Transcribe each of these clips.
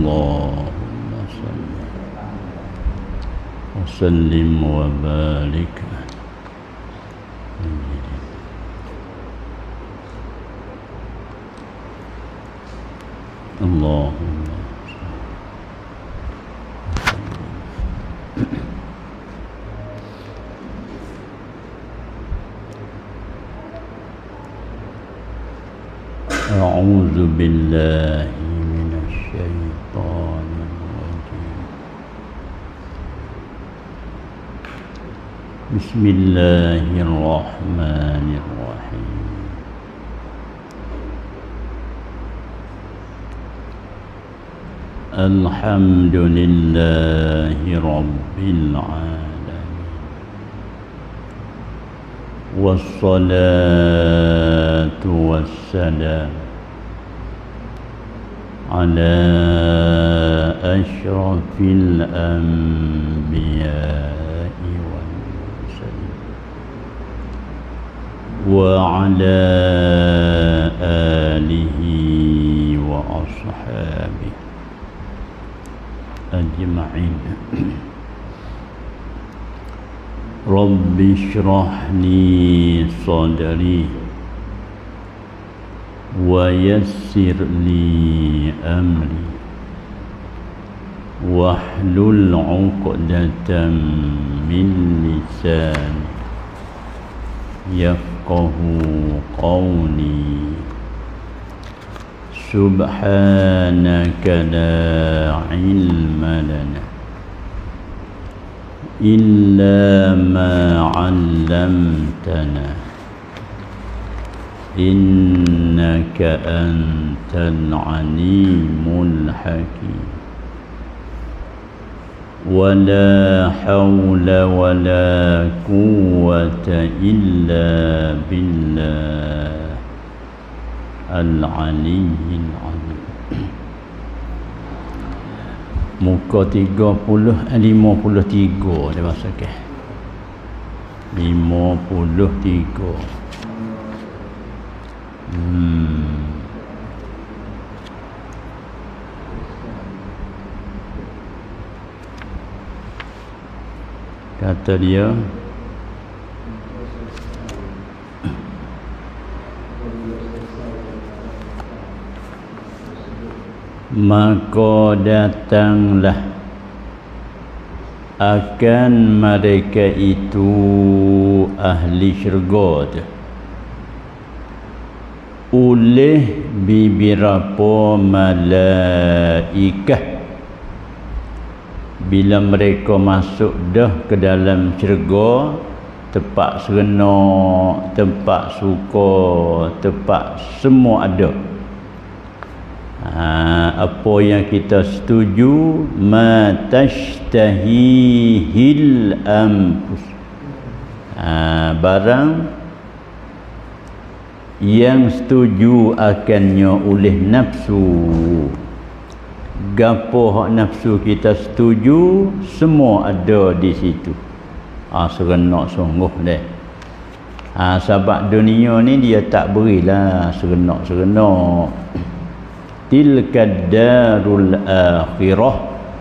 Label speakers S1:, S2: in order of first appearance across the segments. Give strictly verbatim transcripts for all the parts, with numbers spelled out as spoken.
S1: Allahumma salli wa sallim wa barik Allahumma A'udzu billahi minasy syaithanir rajim. Bismillahirrahmanirrahim. Alhamdulillahi rabbil alamin. Wassalatu wassalam ala asyrafil anbiya'i wal mursalin wa ala alihi wa ashabihi ajma'in. Rabbi shrah li sadri wa yassir li amri wahlul 'uqdatam min lisani yafqahu qawli. Subhanaka la ilma lana illa ma 'allamtana innaka antal alimul hakim. Wala hawla wala quwwata illa billah al-aliyyil azim. Muka tiga puluh lima puluh tiga dia masakan. Lima puluh tiga. Hmm. Kata dia, maka datanglah akan mereka itu ahli syurga oleh beberapa malaikah. Bila mereka masuk dah ke dalam syurga, tempat seronok, tempat suka, tempat semua ada. Ha, apa yang kita setuju, ma tashtahihil anfus, ha, barang yang setuju akannya oleh nafsu. Gapo hak nafsu kita setuju, semua ada di situ. Ah, seronok sungguh deh. Ah, sebab dunia ni dia tak berilah seronok-seronok. Tilka darul akhirah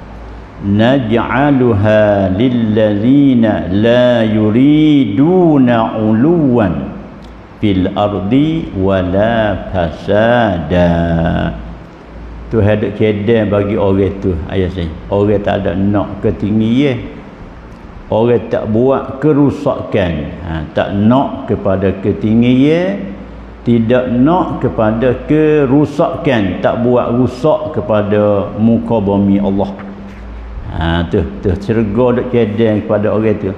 S1: naj'aluha lillazina la yuriduna uluwan fil ardi wala fasada. Tu hadap cedek bagi orang tu ayat saya. Orang tak ada nak ketinggian, orang tak buat kerusakan, ha, tak nak kepada ketinggian, tidak nak kepada kerusakan, tak buat rusak kepada muka bumi Allah. Ha, tu tu syurga duk cedek kepada orang tu.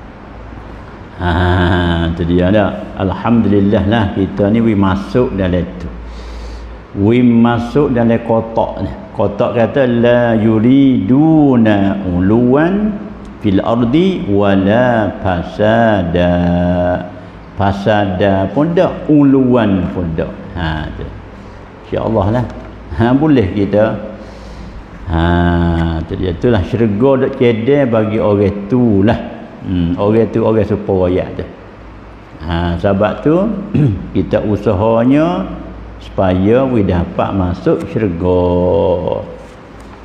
S1: Ha, tu dia dah. Alhamdulillah lah kita ni we masuk dalam tu. We masuk dalam kotak ni. Kotak kata la yuriduna uluwan fil ardi wala fasada. Fasada pun dak, uluwan pun dak. Ha tu. Insya-Allah lah. Ha boleh kita. Ha tu dia, itulah syurga dak cedek bagi orang tu lah. Hmm, orang tu orang supaya tu. Ha sebab tu kita usahanya supaya we dapat masuk syurga.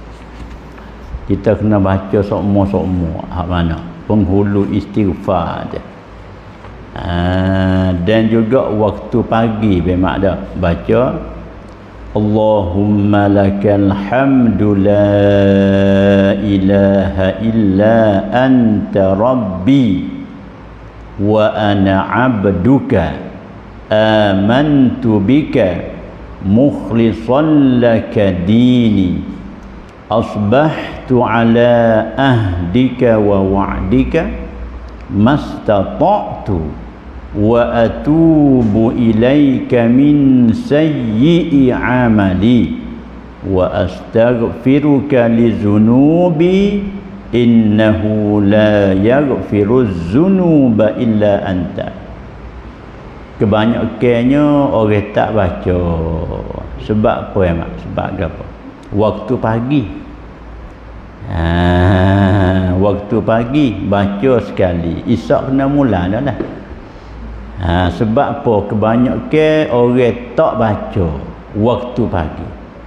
S1: Kita kena baca sokmo-sokmo hak mana penghulu istighfar dia. Ha, dan juga waktu pagi bemak dah baca Allahumma lakal hamdu la ilaha illa anta rabbi wa ana abduka amantu bika mukhlishan laka dini asbahtu ala ahdika wa wa'dika mastata'tu wa atubu ilaika min sayyi'i amali wa astaghfiruka li zunubi innahu la yaghfiru zunuba illa anta. Kebanyakannya orang tak baca. Sebab apa ya mak? Sebab apa? Waktu pagi. Ha, waktu pagi baca sekali. Isyak kena mula dah lah. Ha, sebab apa? Kebanyakan orang tak baca waktu pagi.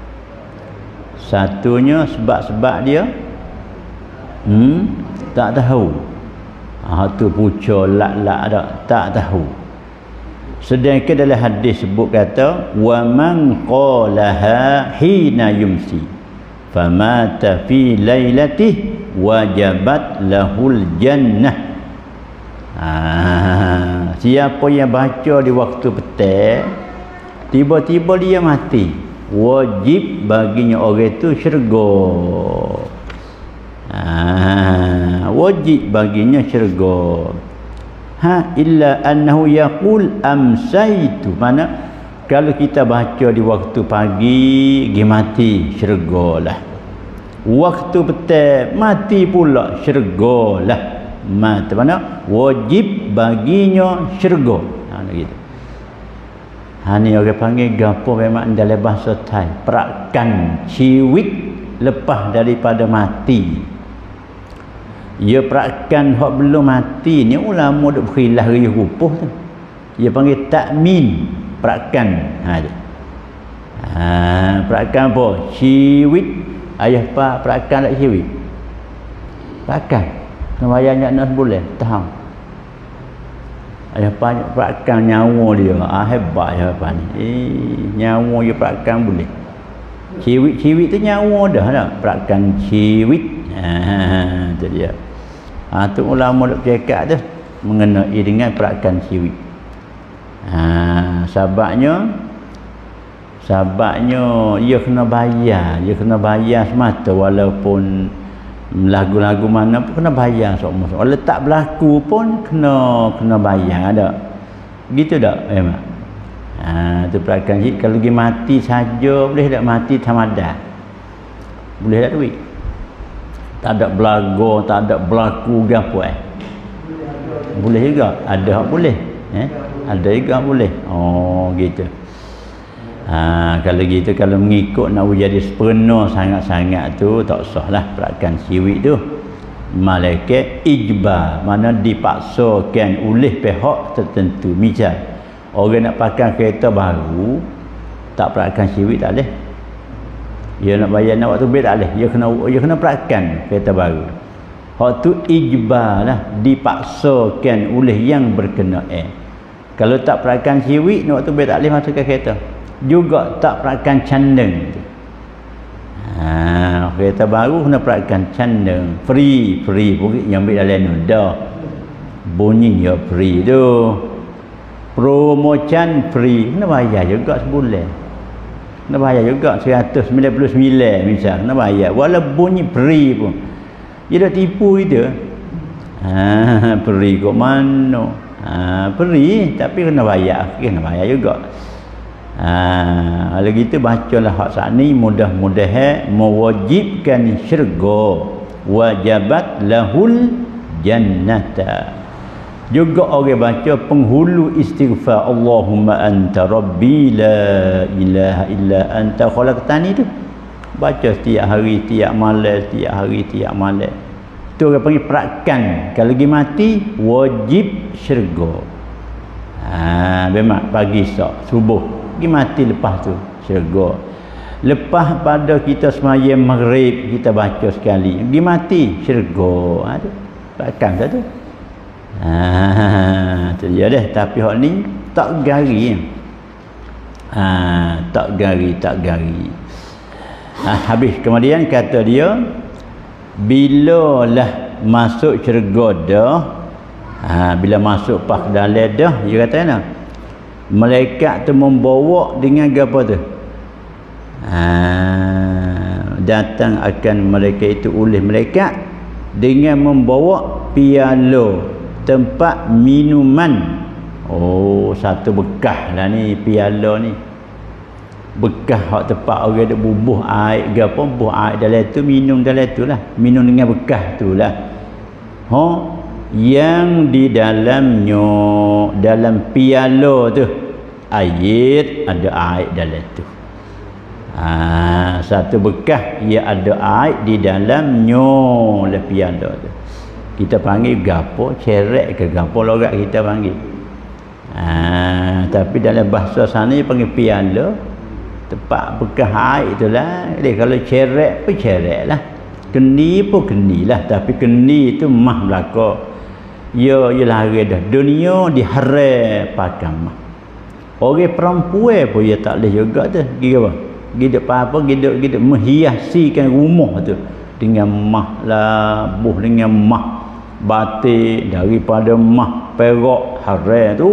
S1: Satunya sebab-sebab dia hmm, tak tahu. Ha, tu puca lak-lak dak, tak tahu. Sedangkan dalam hadis sebut kata wa man qalaha hina yumsi famata fi lailatihi wajabat lahul jannah. Ah, siapa yang baca di waktu petang tiba-tiba dia mati, wajib baginya orang itu syurga. Ah, wajib baginya syurga. Ha illa annahu yaqul amsaitu, mana kalau kita baca di waktu pagi dia mati syurgalah, waktu petang mati pula syurgalah. Mati mana wajib baginya syurga. Ha gitu. Ha ni orang panggil gapo memang dalam bahasa Thai perakan ciwit lepas daripada mati. Ia perakan hak belum mati ni ulama duk berkhilaf ri rupuh tu. Ia panggil takmin perakan. Ha tu. Ha perakan apa? Ciwit. Ayah pak perakan tak ciwit? Perakan. Namanya nak boleh tahan. Ayah banyak perakan nyawa dia. Ah hebat ya apa ni. Eh nyawa dia perakan boleh. Ciwit-ciwit tu nyawa dah dah. Perakan ciwit. Ha tu dia. Ha tu ulama duk cakap tu mengenai dengan perakan ciwit. Ha sebabnya sebabnya ia kena bayar, ia kena bayar semata walaupun lagu-lagu mana pun kena bayar semua. Kalau tak berlaku pun kena kena bayar dak. Gitu dak memang. Ha tu perakan cik kalau pergi mati saja boleh tak mati tamadah. Boleh tak duit? Tak ada belaga, tak ada berlaku gapo eh. Boleh juga, ada hak boleh. Eh? Ada juga boleh. Oh gitu. Ha, kalau gitu kalau mengikut nak jadi sepenuh sangat-sangat tu tak sahlah perakan ciwit tu. Malaikat ijbar, mana dipaksakan oleh pihak tertentu. Misal orang nak pakai kereta baru tak perakan ciwit tak boleh. Dia nak bayar nak waktu bil tak boleh. Dia kena dia kena perakan kereta baru. Hak tu ijbar lah, dipaksakan oleh yang berkenaan. Kalau tak perakan ciwit nak waktu bil tak boleh masukkan kereta. Juga tak perakan candeng. Ha, kereta baru kena perakan candeng. Free, free pun yang ambil dalam ni dah. Bunyi ya free tu. Promo can free kena bayar juga sebulan. Kena bayar juga seratus sembilan puluh sembilan misal, kena bayar walaupun bunyi free pun. Dia dah tipu itu. Ha, free kok mana? Ha, free tapi kena bayar, kena bayar juga. Ha, kalau gitu bacalah hak saat ni mudah-mudahan mewajibkan syurga, wajabat lahul jannata. Juga orang baca penghulu istighfar Allahumma anta rabbi la ilaha illa anta khalaqtani tu. Baca setiap hari, tiap malam, tiap hari, tiap malam. Tu orang panggil perakan. Kalau pergi mati wajib syurga. Ha, memang pagi esok subuh pergi mati lepas tu syurga. lepas pada kita semayang maghrib kita baca sekali pergi mati syurga ada takkan satu ha tu dia dah. Tapi hak ni tak gari ha tak gari tak gari ha, habis kemudian kata dia bila lah masuk syurga dah ha, bila masuk pas dalam dah dia kata mana malaikat tu membawa dengan apa tu ha, datang akan mereka itu oleh malaikat dengan membawa piala tempat minuman. Oh, satu bekas lah ni piala ni. Bekas hak tempat orang duk bubuh air ke apa, bubuh air dalam tu, minum dalam tu lah. Minum dengan bekas tu lah. Ha, yang di dalamnya, dalam piala tu air, ada air dalam tu. Ha, satu bekas ia ada air di dalamnya dalam piala tu. Kita panggil gapo, cerek ke gapo logat kita panggil. Ha, tapi dalam bahasa sana dia panggil piala, tempat bekas air itulah. Jadi kalau cerek pun cerek lah, keni pun keni lah. Tapi keni itu mah belaka. Ya, ia lari dah. Dunia diharam pakai mah. Orang perempuan pun dia tak boleh juga tu. Gigi apa? Gigi apa-apa, gigi gigi menghiasikan rumah tu dengan mah lah, buh dengan mah batik daripada mah perak haram tu.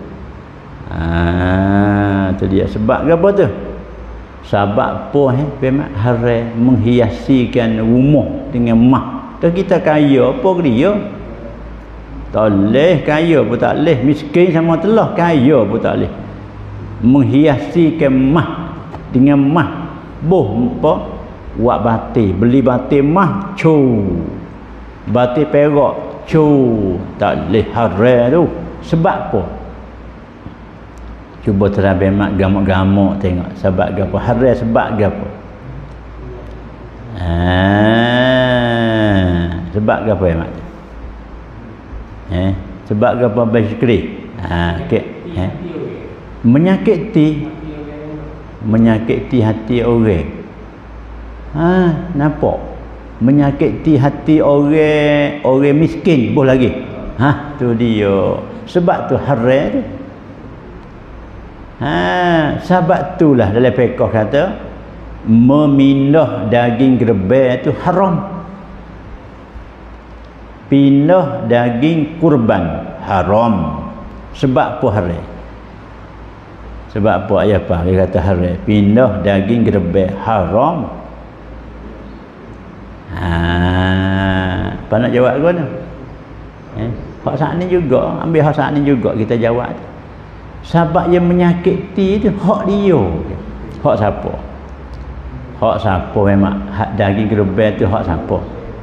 S1: Ah, tu dia sebab apa tu? Sebab apa eh memang haram menghiasikan rumah dengan mah. Tu kita kaya apa ke dia? Tak leh kaya pun tak leh, miskin sama telah kaya pun tak leh. Menghiasikan mah dengan mah. Boh apa? Buat batik, beli batik mah cu. Batik perak cu, tak leh haram tu. Sebab apa? Cuba terabai mak gamuk-gamuk tengok sebab apa haram, sebab apa? Ah, sebab apa ya mak? Eh, sebab apa basikri? Ha, okey. Eh. Menyakiti menyakiti hati orang. Ha, nampak? Menyakiti hati orang orang miskin boleh lagi. Ha, tu dia. Sebab tu haram tu. Ha, sebab itulah dalam fiqh kata memindah daging kerbau tu haram. Pindah daging kurban haram. Sebab apa haram? Sebab apa ayah apa dia kata haram? Pindah daging kerbau haram. Ha, apa nak jawab ke mana? Eh, hak saat ni juga, ambil hak saat ni juga kita jawab. Sebab yang menyakiti tu hak dia. Hak siapa? Hak siapa memang hak daging kerbau tu hak siapa?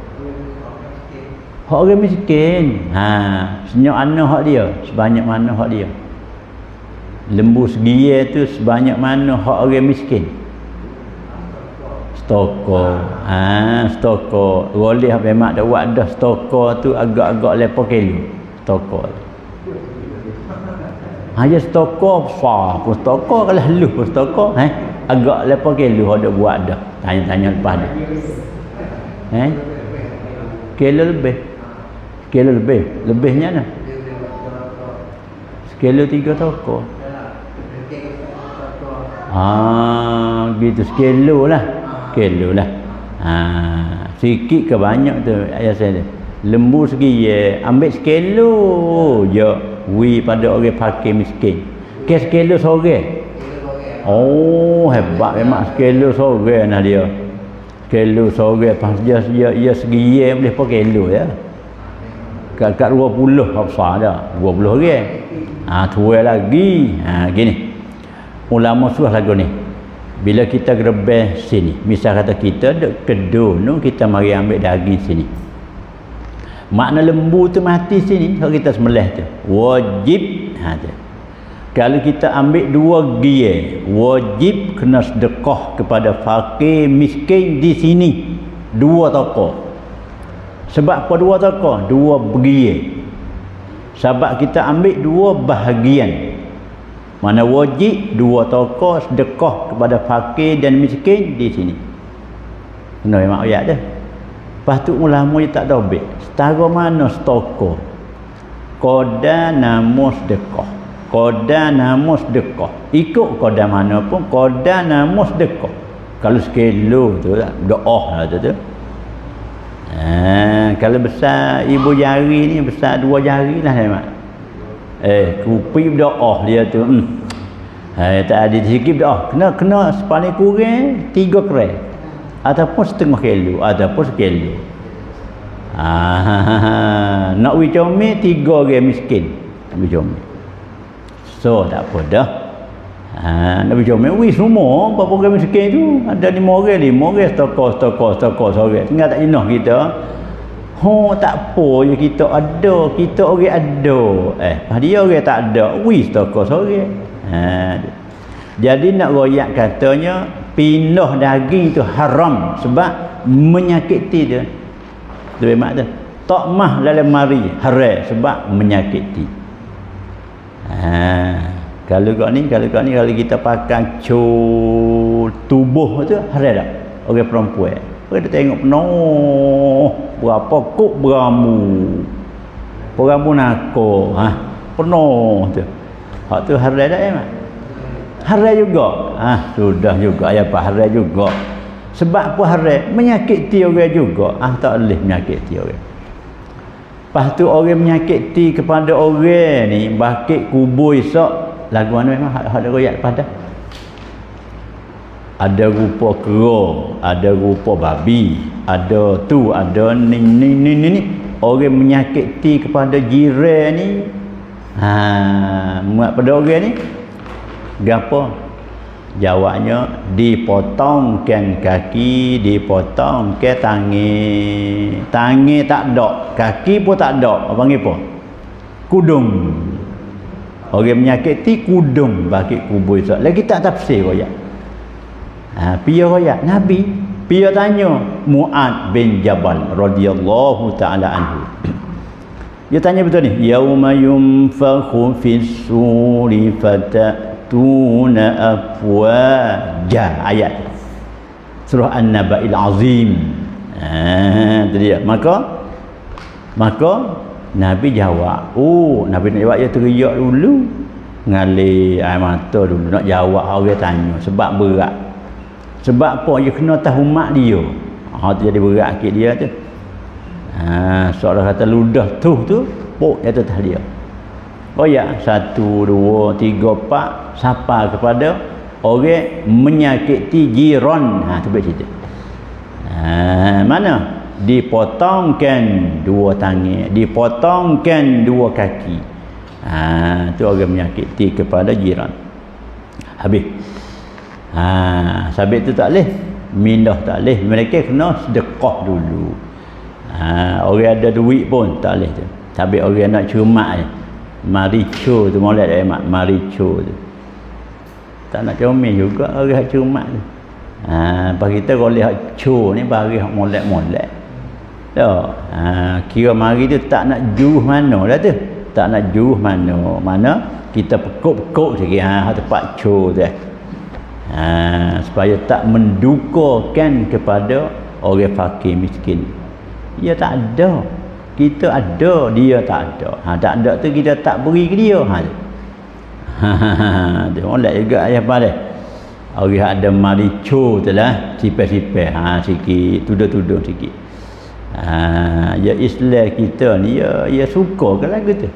S1: Hak orang miskin. Ha, senyap mana hak dia? Sebanyak mana hak dia? Lembu segia tu sebanyak mana hak orang miskin? Stoko. Ha, stoko. Boleh memang dak buat dah stoko tu agak-agak lepas kilo. Stoko. Hanya stoko besar pun stoko, kalau halus pun stoko, eh agak lepas kilo ada buat dah. Tanya-tanya lepas dah. Eh? Kilo lebih. Kilo lebih. Lebihnya nah. Sekilo tiga toko. Ah, gitu sekilo lah. Kilo lah. Ha, sikit ke banyak tu ayah saya. Lembu segi ya, ambil sekilo je. Wi pada orang pakai miskin. Ke sekilo sore. Oh, hebat memang sekilo sore nah dia. Sekilo sore pas dia dia, dia segi ya boleh pakai kilo ya. Kat kat dua puluh apa dah. dua puluh orang. Ha, tua lagi. Ha, gini. Ulama suah lagu ni. Bila kita gerebeh sini, misal kata kita dek kedun tu kita mari ambil daging sini. Makna lembu tu mati sini, kalau kita sembelih tu wajib. Ha tu. Kalau kita ambil dua gie, wajib kena sedekah kepada fakir miskin di sini. Dua toko. Sebab apa dua toko? Dua gie. Sebab kita ambil dua bahagian. Mana wajib dua tokoh sedekah kepada fakir dan miskin di sini. Kena mak ayat dah. Lepas tu ulama dia tak dobek. Setara mana setokah. Qada nama sedekah. Qada nama sedekah. Ikut qada mana pun qada nama sedekah. Kalau sekilo tu lah, doa lah tu tu. Ha, kalau besar ibu jari ni besar dua jari lah mak. Eh, kupi berdoa dia tu. Hmm. Hai, tak ada sikit berdoa. Kena kena sepaling kurang tiga kerai. Ataupun setengah kilo, ataupun sekilo. Ah, nak wi comel tiga orang miskin. Wi comel. So tak apa dah. Ha, nak wi comel wi semua berapa orang miskin tu? Ada lima orang, lima orang setokos, setokos, setokos seorang. Tinggal tak jenah kita. Oh tak apa je kita ada, kita orang ada. Eh, dia orang tak ada, wis toko sore. Ha. Jadi nak royak katanya pindah daging itu haram sebab menyakiti dia. Lebih mak tu. Tak mah dalam mari haram sebab menyakiti. Ha. Kalau kau ni, kalau kau ni kalau kita pakai cul tubuh tu haram tak? Orang perempuan. Kita tengok penuh berapa kok beramu beramu nako ha penuh tu hak tu haram tak ya mak haram juga ha sudah juga ya apa haram juga sebab apa haram menyakiti orang juga ah tak boleh menyakiti orang. Lepas tu orang menyakiti kepada orang ni bakit kubur esok lagu mana memang hak ada royak pada ada rupa kera, ada rupa babi, ada tu, ada ni ni ni ni, ni. Orang menyakiti kepada jiran ni. Ha, muat pada orang ni. Gapo? Jawabnya dipotongkan kaki, dipotongkan tangan. Tangan tak ada, kaki pun tak ada. Apa panggil apa? Kudung. Orang menyakiti kudung bagi kubur esok. Lagi tak tafsir royak. Ha, pia royak Nabi pia tanya Mu'ad bin Jabal radhiyallahu taala anhu. Dia tanya betul ni, yauma yunfakhu fis suri fatatuna afwaja, ayat surah An-Naba'il Azim. Ha, tu dia. Maka maka Nabi jawab, oh Nabi nak jawab dia teriak dulu ngalih air mata dulu nak jawab orang tanya sebab berat. Sebab apa dia kena tahu mak dia. Ha tu jadi berat sikit dia tu. Ha seorang kata ludah tu tu pok jatuh atas dia. Oh ya, satu, dua, tiga, empat sapa kepada orang menyakiti jiran. Ha tu baik cerita. Ha mana? Dipotongkan dua tangan, dipotongkan dua kaki. Ha tu orang menyakiti kepada jiran. Habis. Ha, sabit tu tak leh, mindah tak leh, mereka kena sedekah dulu. Ha, orang ada duit pun tak leh tu. Sabit orang nak cumak je. Marico tu molek dak mak, marico tu. Tak nak comel juga orang hak cumak tu. Ha, bagi kita kalau hak cu ni bagi hak molek-molek. Dah. Ha, kira mari tu tak nak juh mana dah tu. Tak nak juh mana. Mana kita pekuk-pekuk sikit ha tempat cu tu. Ha, supaya tak mendukakan kepada orang fakir miskin. Dia tak ada, kita ada, dia tak ada. Ha, tak ada tu kita tak beri ke dia. Ha, dia molek juga ayah pada. Orang ada marico tu lah, sipeh-sipeh ha sikit, tuduh-tuduh sikit. Ha, ya Islam kita ni ya ya suka ke lagu tu.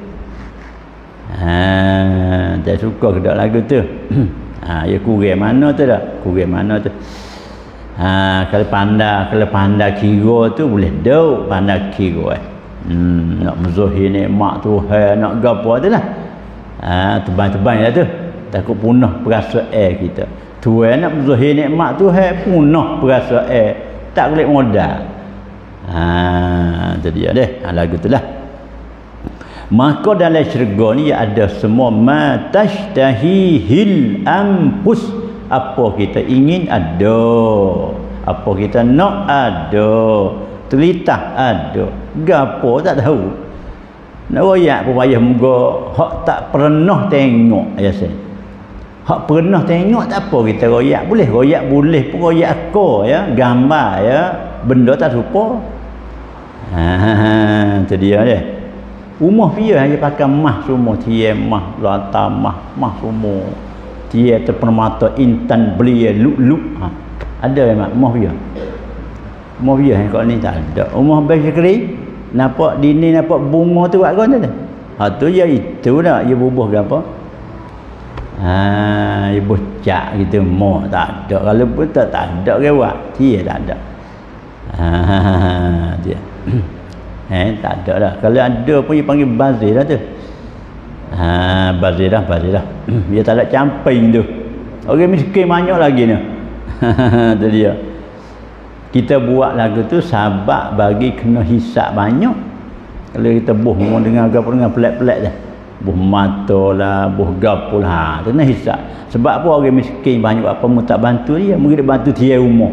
S1: Ha, dia suka ke lagu tu. Ha, ya kurang mana tu dah? Kurang mana tu? Ha, kalau pandai, kalau pandai kira tu boleh dau pandai kira eh. Hmm, nak menzahir nikmat Tuhan, nak gapo tu lah. Ha, tebang-tebang lah tu. Takut punah perasaan kita. Tuhan nak menzahir nikmat Tuhan, punah perasaan. Tak boleh modal. Ha, tu dia deh. Ha, lagu tu lah. Maka dalam syurga ni ada semua ma tashtahihil anfus, apa kita ingin ada, apa kita nak ada, telitah ada, gapo tak tahu. Nak royak pun payah muka hak tak pernah tengok ya saya. Hak pernah tengok tak apa kita royak. Boleh royak boleh pun royak akor ya, gambar ya, benda tak serupa. Ha, tu dia dia. Rumah dia hanya pakai mah semua, tiang mah, lata mah, mah semua. Tiang terpermata intan belia luk-luk. Ha. Ada memang rumah dia. Rumah dia yang kat ni tak ada. Rumah Abang Syakri nampak dini nampak bunga tu buat kan tu. Ha tu ya itu dah, dia bubuh ke apa? Ha, dia bocak gitu mo tak ada. Kalau pun tak tak ada ke buat. Dia tak ada. Ha dia. Eh tak ada dah. Kalau ada pun dia panggil bazir dah tu. Ha bazir dah, bazir dah. Dia tak ada camping tu. Orang miskin banyak lagi ni. Tu dia. Kita buat lagu tu sebab bagi kena hisap banyak. Kalau kita buh dengan apa dengan pelik-pelik dah. Buh mata lah, buh gapul ha, kena hisap. Sebab apa orang miskin banyak apa mu tak bantu dia, mungkin dia bantu tiang rumah.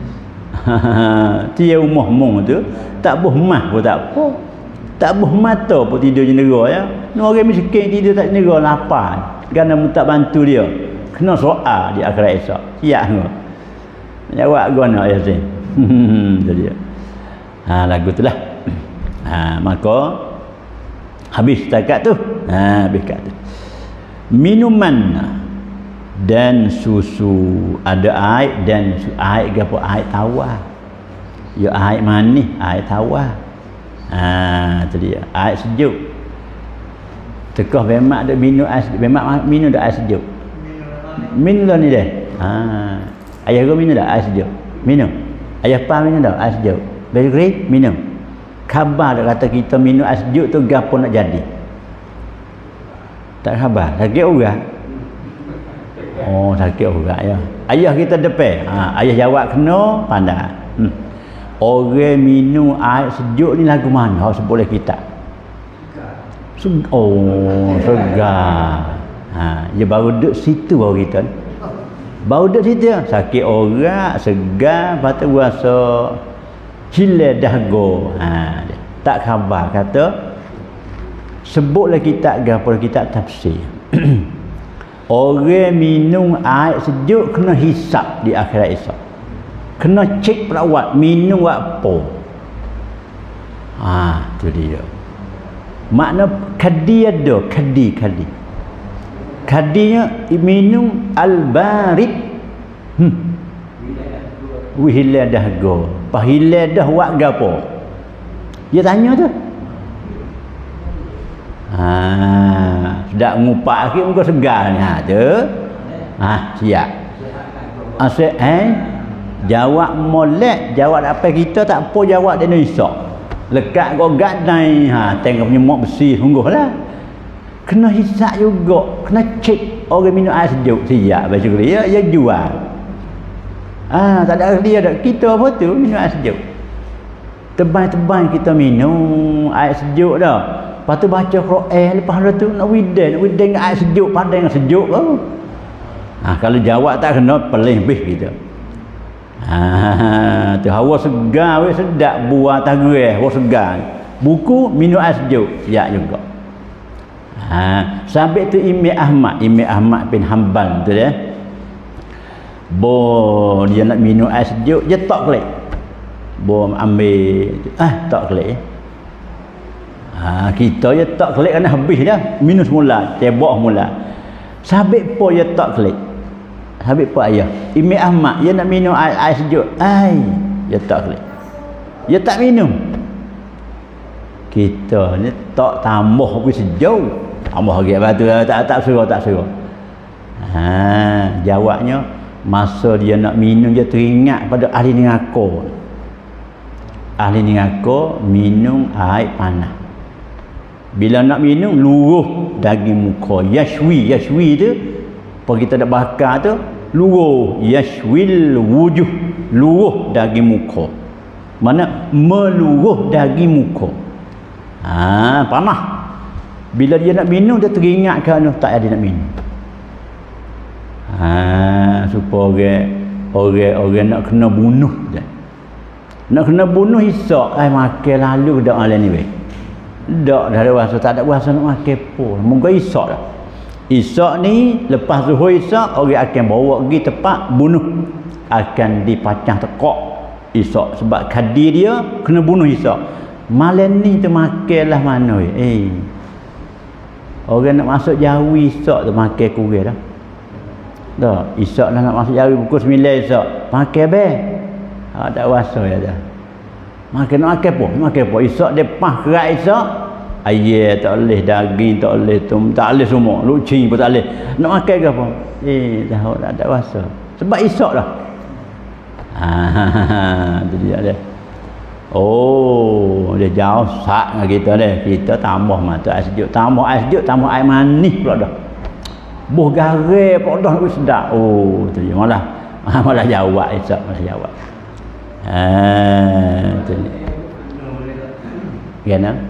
S1: Tiang rumah mung tu tak buh mah pun tak apa. Tak buh mata pun tidur jendera ya. No orang miskin tidur tak jendera lapar. Kerana mu tak bantu dia. Kena soal di akhirat esok. Siap ke? Jawab guna ya Zain. Tu dia. Ha lagu tu lah. Ha maka habis takat tu. Ha habis kat tu. Minuman dan susu, ada air dan susu. Air gapo? Air tawar. Ya air manis, air tawar. Ha tu dia. Air sejuk. Tekah bemak dak minum air sejuk. Bemak minum dak air sejuk. Minum ni dah. Ha ayah gua minum dak air sejuk. Minum. Ayah pa minum dak air sejuk. Baik minum. Khabar dia kata kita minum air sejuk tu gapo nak jadi. Tak khabar. Sakit orang. Oh, sakit orang ya. Ayah kita depan. Ha, ayah jawab kena pandai. Hmm. Orang minum air sejuk ni lagu mana? Hak sebut oleh kita. Seg oh, segar. Ha, dia baru duduk situ baru kita. Baru duduk situ. Sakit orang, segar, lepas tu rasa hilang dahaga. Ha, tak khabar kata sebutlah kitab gapo kitab tafsir. Orang minum air sejuk kena hisap di akhirat esok. Kena cek perawat minum apa. Ha, tu dia. Makna kadi ada, kadi kadi. Kadinya minum al-barid. Hmm. Wihila dahaga. Pahila dah buat gapo? Dia tanya tu. Ha, sudah ngupak akhir muka segar ni. Ha tu. Ha, siap. Asyik eh jawab molek, jawab apa kita tak apa jawab di Indonesia. Lekat kau gadai, ha tengok punya mak besi sungguhlah. Kena hisap juga, kena cek orang minum air sejuk. Siap baca dia, dia jual. Ah, tak ada dia dak. Kita apa tu minum air sejuk. Tebal-tebal kita minum air sejuk dah. Lepas tu baca Quran, lepas tu nak widan, nak widan dengan air sejuk, pandai dengan sejuk tu. Ah, kalau jawab tak kena pelih bih kita. Ah, tu hawa segar weh sedap buah tagreh, hawa segar. Buku minum air sejuk, siap juga. Ha, sampai tu Imam Ahmad, Imam Ahmad bin Hanbal tu dia. Bo dia nak minum air sejuk, dia tak kelik. Bo ambil ah tak kelik. Ha, kita dia tak kelik kan habis dah. Minum semula, tebak mula. Sampai po dia tak kelik. Sampai po ayah. Imam Ahmad dia nak minum air, air sejuk. Ai, dia tak kelik. Dia tak minum. Kita ni tak tambah pun sejuk. Tambah lagi batu tak tak suruh tak suruh. Ha, jawabnya masa dia nak minum dia teringat pada ahli neraka. Ahli neraka minum air panas. Bila nak minum luruh daging muka. Yashwi, yashwi tu apa kita dak bakar tu luruh, yashwil wujuh, luruh daging muka. Mana meluruh daging muka. Ha, panas. Bila dia nak minum dia teringat kan tak ada nak minum. Ha, supaya orang orang nak kena bunuh je. Nak kena bunuh isak ai makan lalu dak ala ni weh. Dak dah ada rasa tak ada rasa nak makan pun. Mungkin isak dah. Isyak ni lepas zuhur isyak orang akan bawa pergi tempat bunuh, akan dipacah tekak isyak sebab kadir dia kena bunuh isyak. Malam ni tu makanlah mana eh orang nak masuk jawi isyak tu makan kurang dah. Dah isyak dah nak masuk jawi pukul sembilan isyak makan be. Ha tak rasa ya dah. Makan nak makan apa? Makan apa? Isyak depan kerak isyak. Ayah tak boleh, daging tak boleh, tu tak boleh semua, lucing pun tak boleh. Nak makan ke apa? Eh, dah tak ada rasa. Sebab isyak dah. Ha, tu dia dia. Oh, dia jauh sak dengan kita dia. Kita tambah mata air sejuk, tambah air sejuk, tambah air manis pula dah. Buh garam pula dah sedap. Oh, tu dia malah malah jawab isyak, malah jawab. Ha, tu dia. Gana?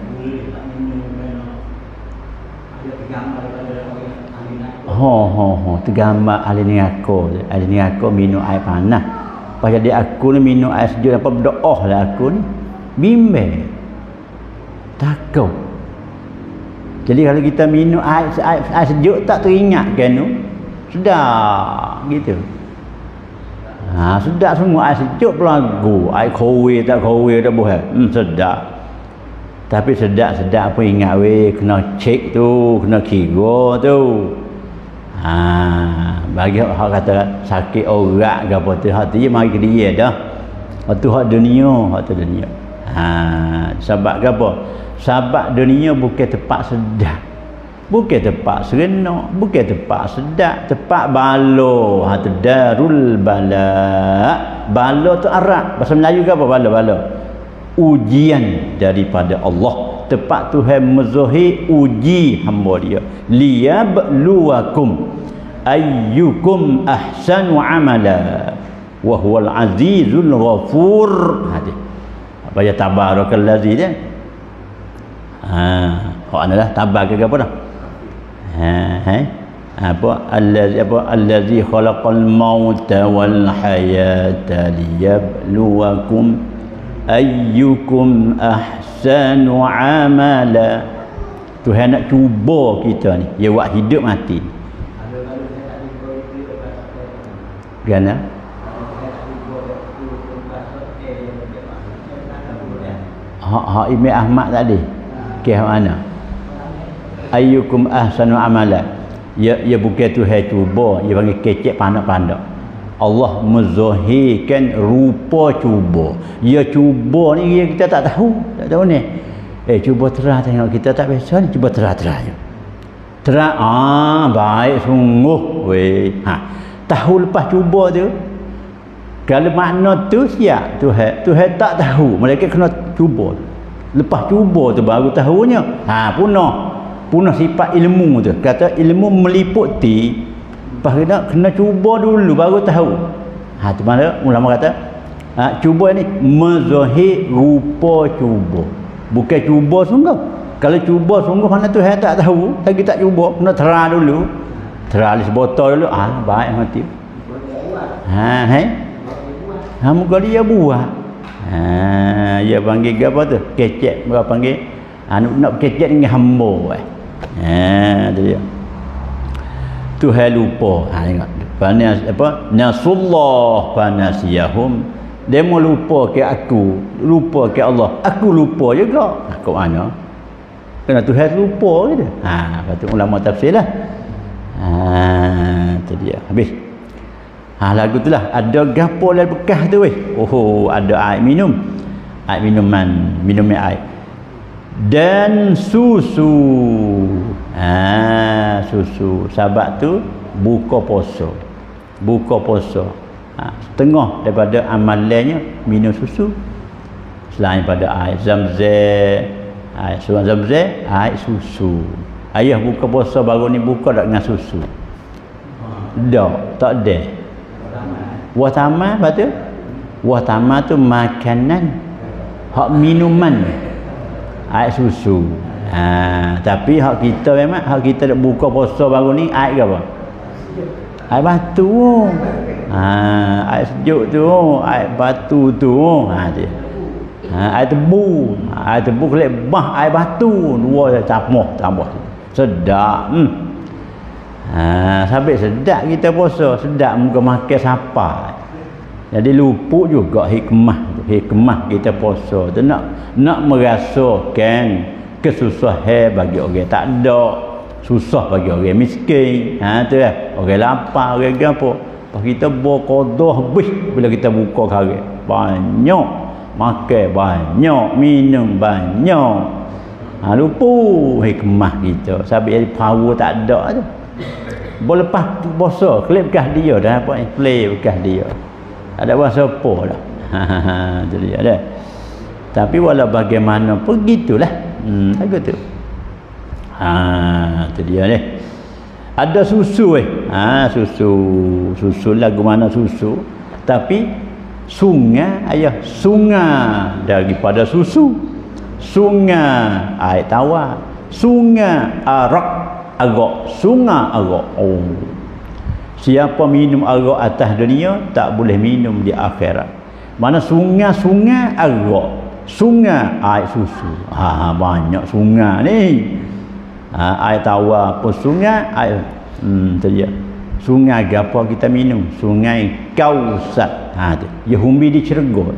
S1: Ho ho ho tergambar ahli neraka. Ahli neraka minum air panas. Pas jadi aku ni minum air sejuk apa berdoa lah aku ni. Bimbang. Takut. Jadi kalau kita minum air, air, air sejuk tak teringat kan tu. Sedap gitu. Ha sedap semua air sejuk pelagu. Air kowe tak kowe tak boleh. Hmm sedap. Tapi sedap-sedap apa ingat weh kena cek tu, kena kira tu. Ha, bagi hak kata sakit orat ke apa tu, hak tu je mari ke dia dah. Hak tu hak dunia, hak tu dunia. Ha, sebab ke apa? Sebab dunia bukan tempat sedap. Bukan tempat serenok, bukan tempat sedap, tempat balo. Ha tu darul bala. Bala tu Arab. Bahasa Melayu ke apa bala-bala? Ujian daripada Allah. Tempat Tuhan menzahir uji hamba dia. Liyabluwakum ayyukum ahsanu amala wa huwal azizul ghafur. Hadis. Apa ya tabarakallazi dia? Ha, hak analah tabar ke apa dah? Ha, hai. Apa allazi apa allazi khalaqal mauta wal hayata liyabluwakum ayyukum ahsanu amala. Tuhan nak cuba kita ni, dia buat hidup mati. Gana? Hak hak Imam Ahmad tadi. Ke mana? Ayyukum ahsanu amala. Ya ya bukan Tuhan cuba, dia panggil kecek pandak-pandak. Allah menzahirkan rupa cuba. Ya cuba ni ya kita tak tahu, tak tahu ni. Eh cuba terah tengok kita tak biasa ni, cuba terah-terah je. Terah ah baik sungguh weh. Ha, tahu lepas cuba tu. Kalau makna tu siap Tuhan, Tuhan tak tahu, mereka kena cuba. Lepas cuba tu baru tahunya. Ha punah. Punah sifat ilmu tu. Kata ilmu meliputi. Lepas kena, kena cuba dulu baru tahu. Ha tu mana ulama kata ha, cuba ni menzahir rupa cuba. Bukan cuba sungguh. Kalau cuba sungguh mana tu saya tak tahu, lagi tak cuba, kena terang dulu. Terang sebotol dulu. Ah ha, baik mati. Ha hai. Ha muka dia buat. Ha dia panggil apa tu? Kecek berapa panggil? Ha nak kecek dengan hamba eh. Ha tu dia. Tuhan lupa. Ha tengok. Panas apa? Nasullah panasiyahum. Dia mau lupa ke aku, lupa ke Allah. Aku lupa juga. Aku mana? Kena Tuhan lupa gitu. Ha, kata ulama tafsir lah. Ha, tu dia. Habis. Ha, lagu tu lah. Ada gapo dalam bekas tu weh. Oh, ada air minum. Air minuman, minum air. Dan susu. Ha, susu. Sebab tu buka puasa. Buka puasa. Ha, setengah daripada amalannya minum susu. Selain pada air Zamzam, air suam Zamzam, air susu. Ayah buka puasa baru ni buka tak dengan susu. Dak, tak ada. Wah tamar apa tu? Wah tamar tu makanan. Hak minuman. Air susu. Ha, tapi hak kita memang hak kita nak buka puasa baru ni air ke apa? Air batu. Ha, air sejuk tu, air batu tu. Ha dia. Ha, air tebu. Air tebu kelek bah air batu. Dua tambah tambah. Sedap. Hmm. Ha, sampai sedap kita puasa, sedap muka makan siapa. Jadi lupa juga hikmah, hikmah kita puasa tu nak nak merasakan kesusahan bagi orang tak ada, susah bagi orang miskin. Ha tu lah. Orang lapar, orang apa. Pas kita berqadah habis bila kita buka kare. Banyak makan banyak, minum banyak. Ha lupa hikmah kita. Sampai jadi power tak ada tu. Boleh lepas puasa, klip bekas dia dah apa ni? Play bekas dia. Ada bahasa apa dah. Ha tu dia dah. Tapi walau bagaimanapun gitulah. Hmm aku tu. Ha tu dia ni. Ada susu eh. Ha susu. Susu lagu mana susu? Tapi sungai ayah sungai daripada susu. Sungai air tawar. Sungai arak arak. Sungai arak. Oh. Siapa minum arak atas dunia tak boleh minum di akhirat. Mana sungai-sungai arak, sungai air susu. Ha banyak sungai ni. Ha air tawar pun sungai, air hmm tu dia. Sungai apa kita minum? Sungai Kausar. Ha tu. Ya humbi di Cilegon.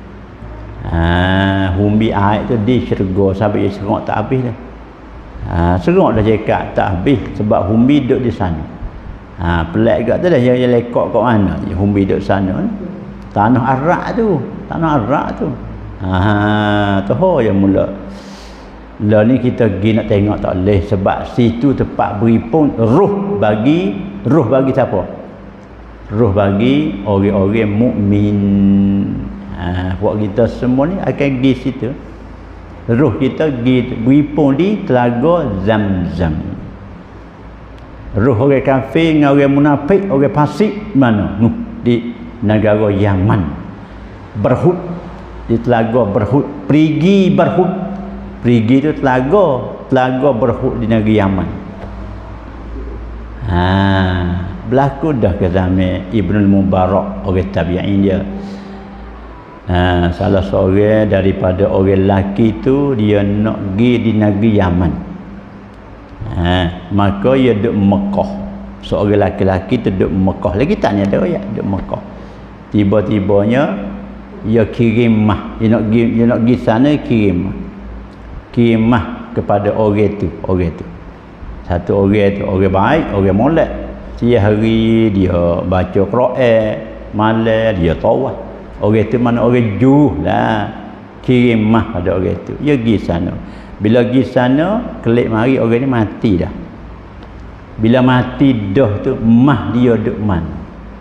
S1: Ha humbi air tu di Cilegon sampai dia serok tak habis dah. Ha serok dah cakap tak habis sebab humbi duduk di sana. Ha pelik juga tu dah dia lekok kat mana dia humbi duduk sana ni. Tanah Arak tu, tanah Arak tu. Ha tahu yang mula. Lah ni kita pergi nak tengok tak boleh sebab situ tempat beripun roh bagi roh bagi siapa? Roh bagi orang-orang mukmin. Ha buat kita semua ni akan pergi situ. Roh kita pergi beripun di telaga Zam-Zam. Roh orang kafir dengan orang munafik, orang fasik mana? Nuh di negara Yaman. Berhud di telaga Berhud. Perigi Berhud. Perigi tu telaga, telaga Berhud di negeri Yaman. Ha, berlaku dah ke zaman Ibnul Mubarak orang tabi'in dia. Ha, salah seorang daripada orang lelaki tu dia nak pergi di negeri Yaman. Ha, maka ia duduk Mekah. Seorang lelaki-lelaki tu duduk Mekah. Lagi tanya dia ya, duduk Mekah. Tiba-tibanya ia kirim mah. Dia nak pergi, dia nak pergi sana kirim mah. Kirim mah kepada orang tu, orang tu. Satu orang tu orang baik, orang molek. Setiap hari dia baca Quran, malam dia tawaf. Orang tu mana orang juh lah. Kirim mah pada orang tu. Dia pergi sana. Bila pergi sana, kelip mari orang ni mati dah. Bila mati dah tu, mah dia duduk mana?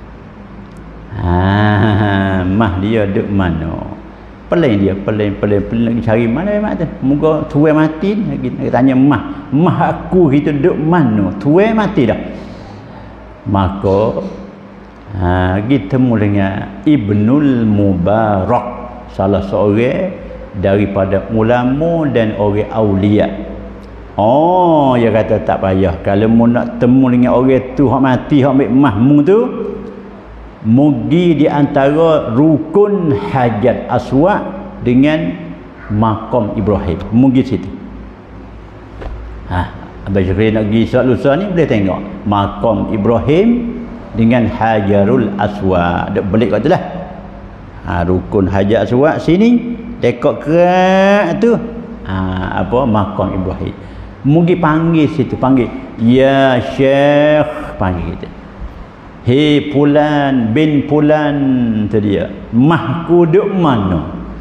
S1: Ha, mah dia duduk mana? Peling dia, peling, peling, peling lagi cari mana mak tu? Moga tuai mati lagi nak tanya mah. Mah aku kita duduk mana? Tuai mati dah. Maka ha, kita temu dengan Ibnul Mubarak, salah seorang daripada ulama dan orang aulia. Oh, dia kata tak payah. Kalau mu nak temu dengan orang tu hak mati, hak ambil mahmu tu, mugi di antara rukun Hajar Aswad dengan makam Ibrahim. Mugi situ. Ha, abang Syekh nak pergi solat lusa ni boleh tengok makam Ibrahim dengan Hajarul Aswad. Dak belik kat tu lah. Ha, rukun Hajar Aswad sini dekok kerak tu. Ha, apa makam Ibrahim. Mugi panggil situ, panggil ya Syekh, panggil kita. Hei Pulan bin Pulan tu dia. Mahku duk mana?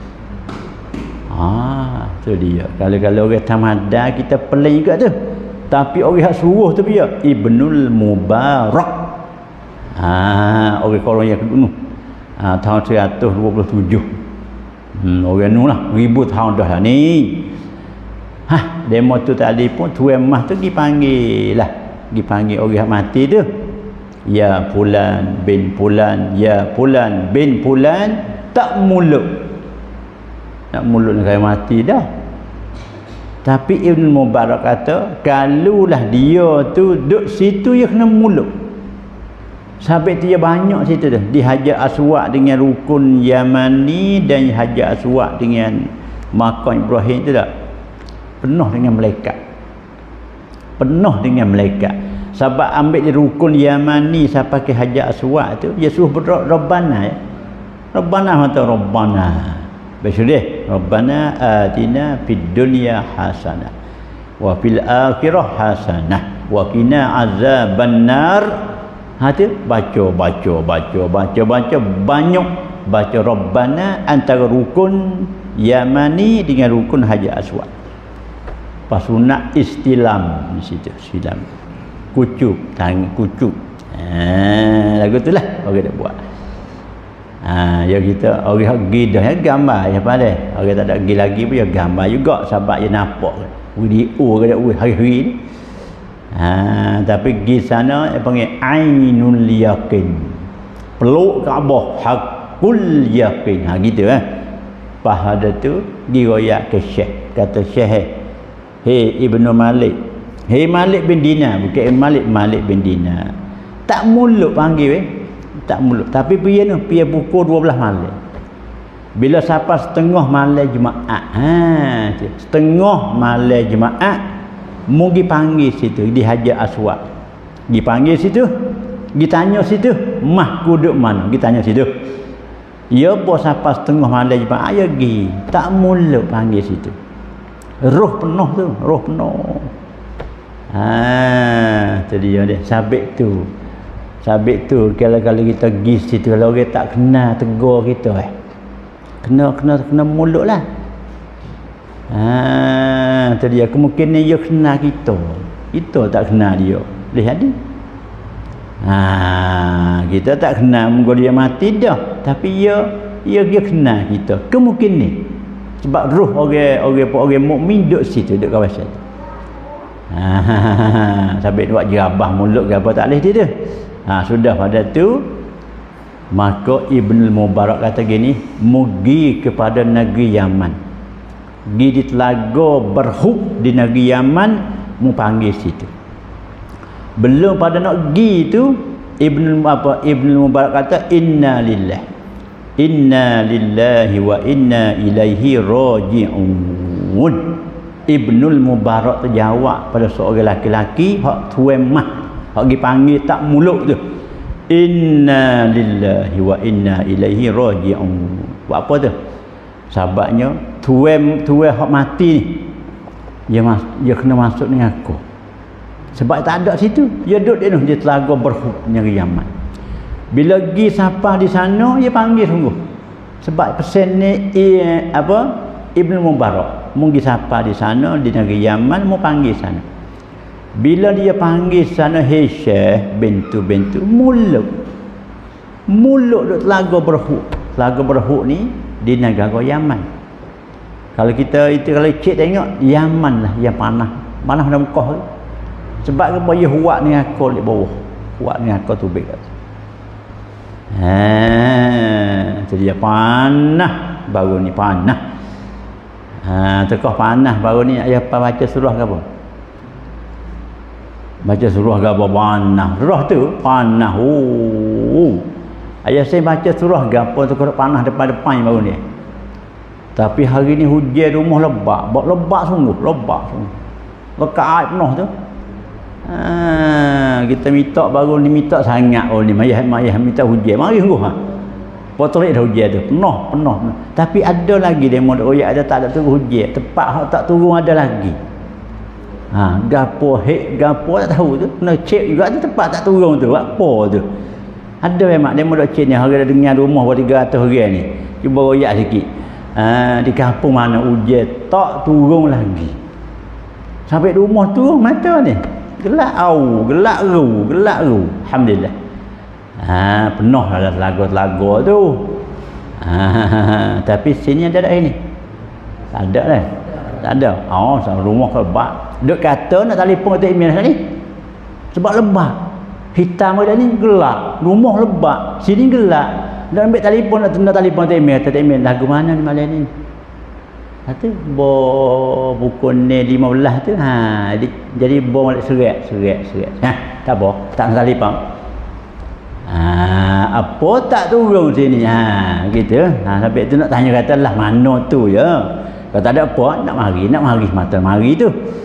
S1: Ah, tu dia. Kalau-kalau orang tamadar kita pelik juga tu. Tapi orang hak suruh tu dia Ibnul Mubarak. Ah, orang korang yang kedua. Ah, tahun seratus dua puluh tujuh. Hmm, orang nu lah ribu tahun dah lah ni. Hah, demo tu tadi pun tuan mah tu dipanggil lah. Dipanggil orang mati tu. Ya Pulan bin Pulan, ya Pulan bin Pulan, tak mulut. Nak mulut nak kaya mati dah. Tapi Ibn Mubarak kata, kalulah dia tu duduk situ dia kena mulut. Sampai dia banyak situ dah. Di Hajar Aswad dengan rukun Yamani dan Hajar Aswad dengan makam Ibrahim tu tak. Penuh dengan malaikat. Penuh dengan malaikat. Sebab ambil di rukun Yamani sampai ke Hajar Aswad tu, dia suruh berdoa Rabbana ya. Rabbana wa ta Rabbana. Baca dia, Rabbana atina fid dunya hasanah wa fil akhirah hasanah wa qina azabannar. Ha tu baca baca baca baca baca banyak baca Rabbana antara rukun Yamani dengan rukun Hajar Aswad. Pas sunat istilam di situ, silam. Kucup, tangan kucup. Ha, lagu tu lah orang dah buat. Ha, ya kita orang pergi dah ya gambar ya pada. Orang tak ada pergi lagi pun ya gambar juga sebab dia nampak video ke dak hari-hari ni. Ha, tapi pergi sana dia panggil ainul yaqin. Peluk Kaabah hakul yaqin. Ha gitu eh. Pas ada tu diriwayat ke Syekh, kata Syekh, "Hei Ibnu Malik, hei Malik bin Dinar, bukan Malik Malik bin Dinar. Tak mulut panggil eh. Tak mulut. Tapi pergi tu, pergi pukul dua belas malam. Bila sampai setengah malam Jumaat. Ha, setengah malam Jumaat, mu pergi panggil situ di Hajar Aswad. Pergi panggil situ, pergi tanya situ, mah kuduk mana? Pergi tanya situ. Ya bos sampai setengah malam Jumaat ya pergi. Tak mulut panggil situ. Roh penuh tu, roh penuh. Ha, tu dia dia. Sabit tu. Sabit tu kalau kalau kita pergi situ, kalau orang tak kenal tegur kita eh. Kena kena kena mulut lah. Ha, tu dia kemungkinan dia kenal kita. Kita tak kenal dia. Lihat ni. Ha, kita tak kenal mungkin dia mati dah, tapi dia dia dia kenal kita. Kemungkinan sebab roh orang orang orang mukmin duduk situ, duduk kawasan tu. Ha, sabit buat jerabah mulut ke apa tak boleh dia tu. Ha, sudah pada tu maka Ibnu Mubarak kata gini, mugi kepada negeri Yaman, pergi di telaga Berhub di negeri Yaman, mu panggil situ. Belum pada nak pergi tu Ibnu apa Ibnu Mubarak kata inna lillahi inna lillahi wa inna ilaihi raji'un. Ibnu Mubarak terjawab pada seorang laki-laki hak tuan mah hak pergi panggil tak muluk tu, inna lillahi wa inna ilaihi raji'un. Buat apa tu? Sebabnya tuan tuan hak mati ni dia mas, dia kena masuk dengan aku. Sebab tak ada situ, dia duduk dia, dia telaga Berhub negeri Yaman. Bila pergi sampai di sana dia panggil sungguh. Sebab pesan ni eh, apa Ibnu Mubarak mungkin sampai di sana di negeri Yaman, mau panggil sana. Bila dia panggil sana, hei Syekh bintu-bintu muluk. Muluk duk telaga Berhub. Telaga Berhub ni di negara Yaman. Kalau kita itu kalau cik tengok Yaman lah yang panah. Panah dah Mekah tu. Sebab apa dia huak ni akal di bawah. Huak ni akal tu baik. Ha, tu dia panah baru ni panah. Ha, tekah panah baru ni ayah apa baca surah ke apa? Baca surah ke apa panah. Surah tu panah. Oh. Ayah saya baca surah ke apa tu panah depan-depan baru ni. Tapi hari ni hujan rumah lebak, bak lebak sungguh, lebak sungguh. Lekat air penuh tu. Ha, kita minta baru ni minta sangat oh ni mayah mayah minta hujan. Mari sungguh ha. Potret dah hujan tu, penuh, penuh, penuh. Tapi ada lagi demo royak ada tak ada turun hujan. Tempat hak tak turun ada lagi. Ha, gapo hek gapo tak tahu tu. Kena cek juga tu tempat tak turun tu. Apa tu? Ada memang demo dok cek ni hari dah dengar rumah buat tiga ratus orang ni. Cuba royak sikit. Ha, di kampung mana hujan tak turun lagi. Sampai rumah turun mata ni. Gelak au, gelak ru, gelak ru. Alhamdulillah. Ha, penuh ada telaga-telaga tu. Ha, tapi sini ada tak ini? Tak ada lah. Tak ada. Oh, rumah lebat. Duk kata nak telefon kata email ni. Sebab lebat. Hitam ada ni gelap. Rumah lebat. Sini gelap. Nak ambil telefon nak tanda telefon kata email, kata email lagu mana ni malam ni? Kata bo pukul ni lima belas tu. Ha, jadi bo balik serat, serat, serat. Ha, tak apa, tak nak telefon. Ha, apa tak turun sini? Ha, gitu. Ha, sampai tu nak tanya kata lah mana tu ya. Kalau tak ada apa, nak mari, nak mari mata mari tu.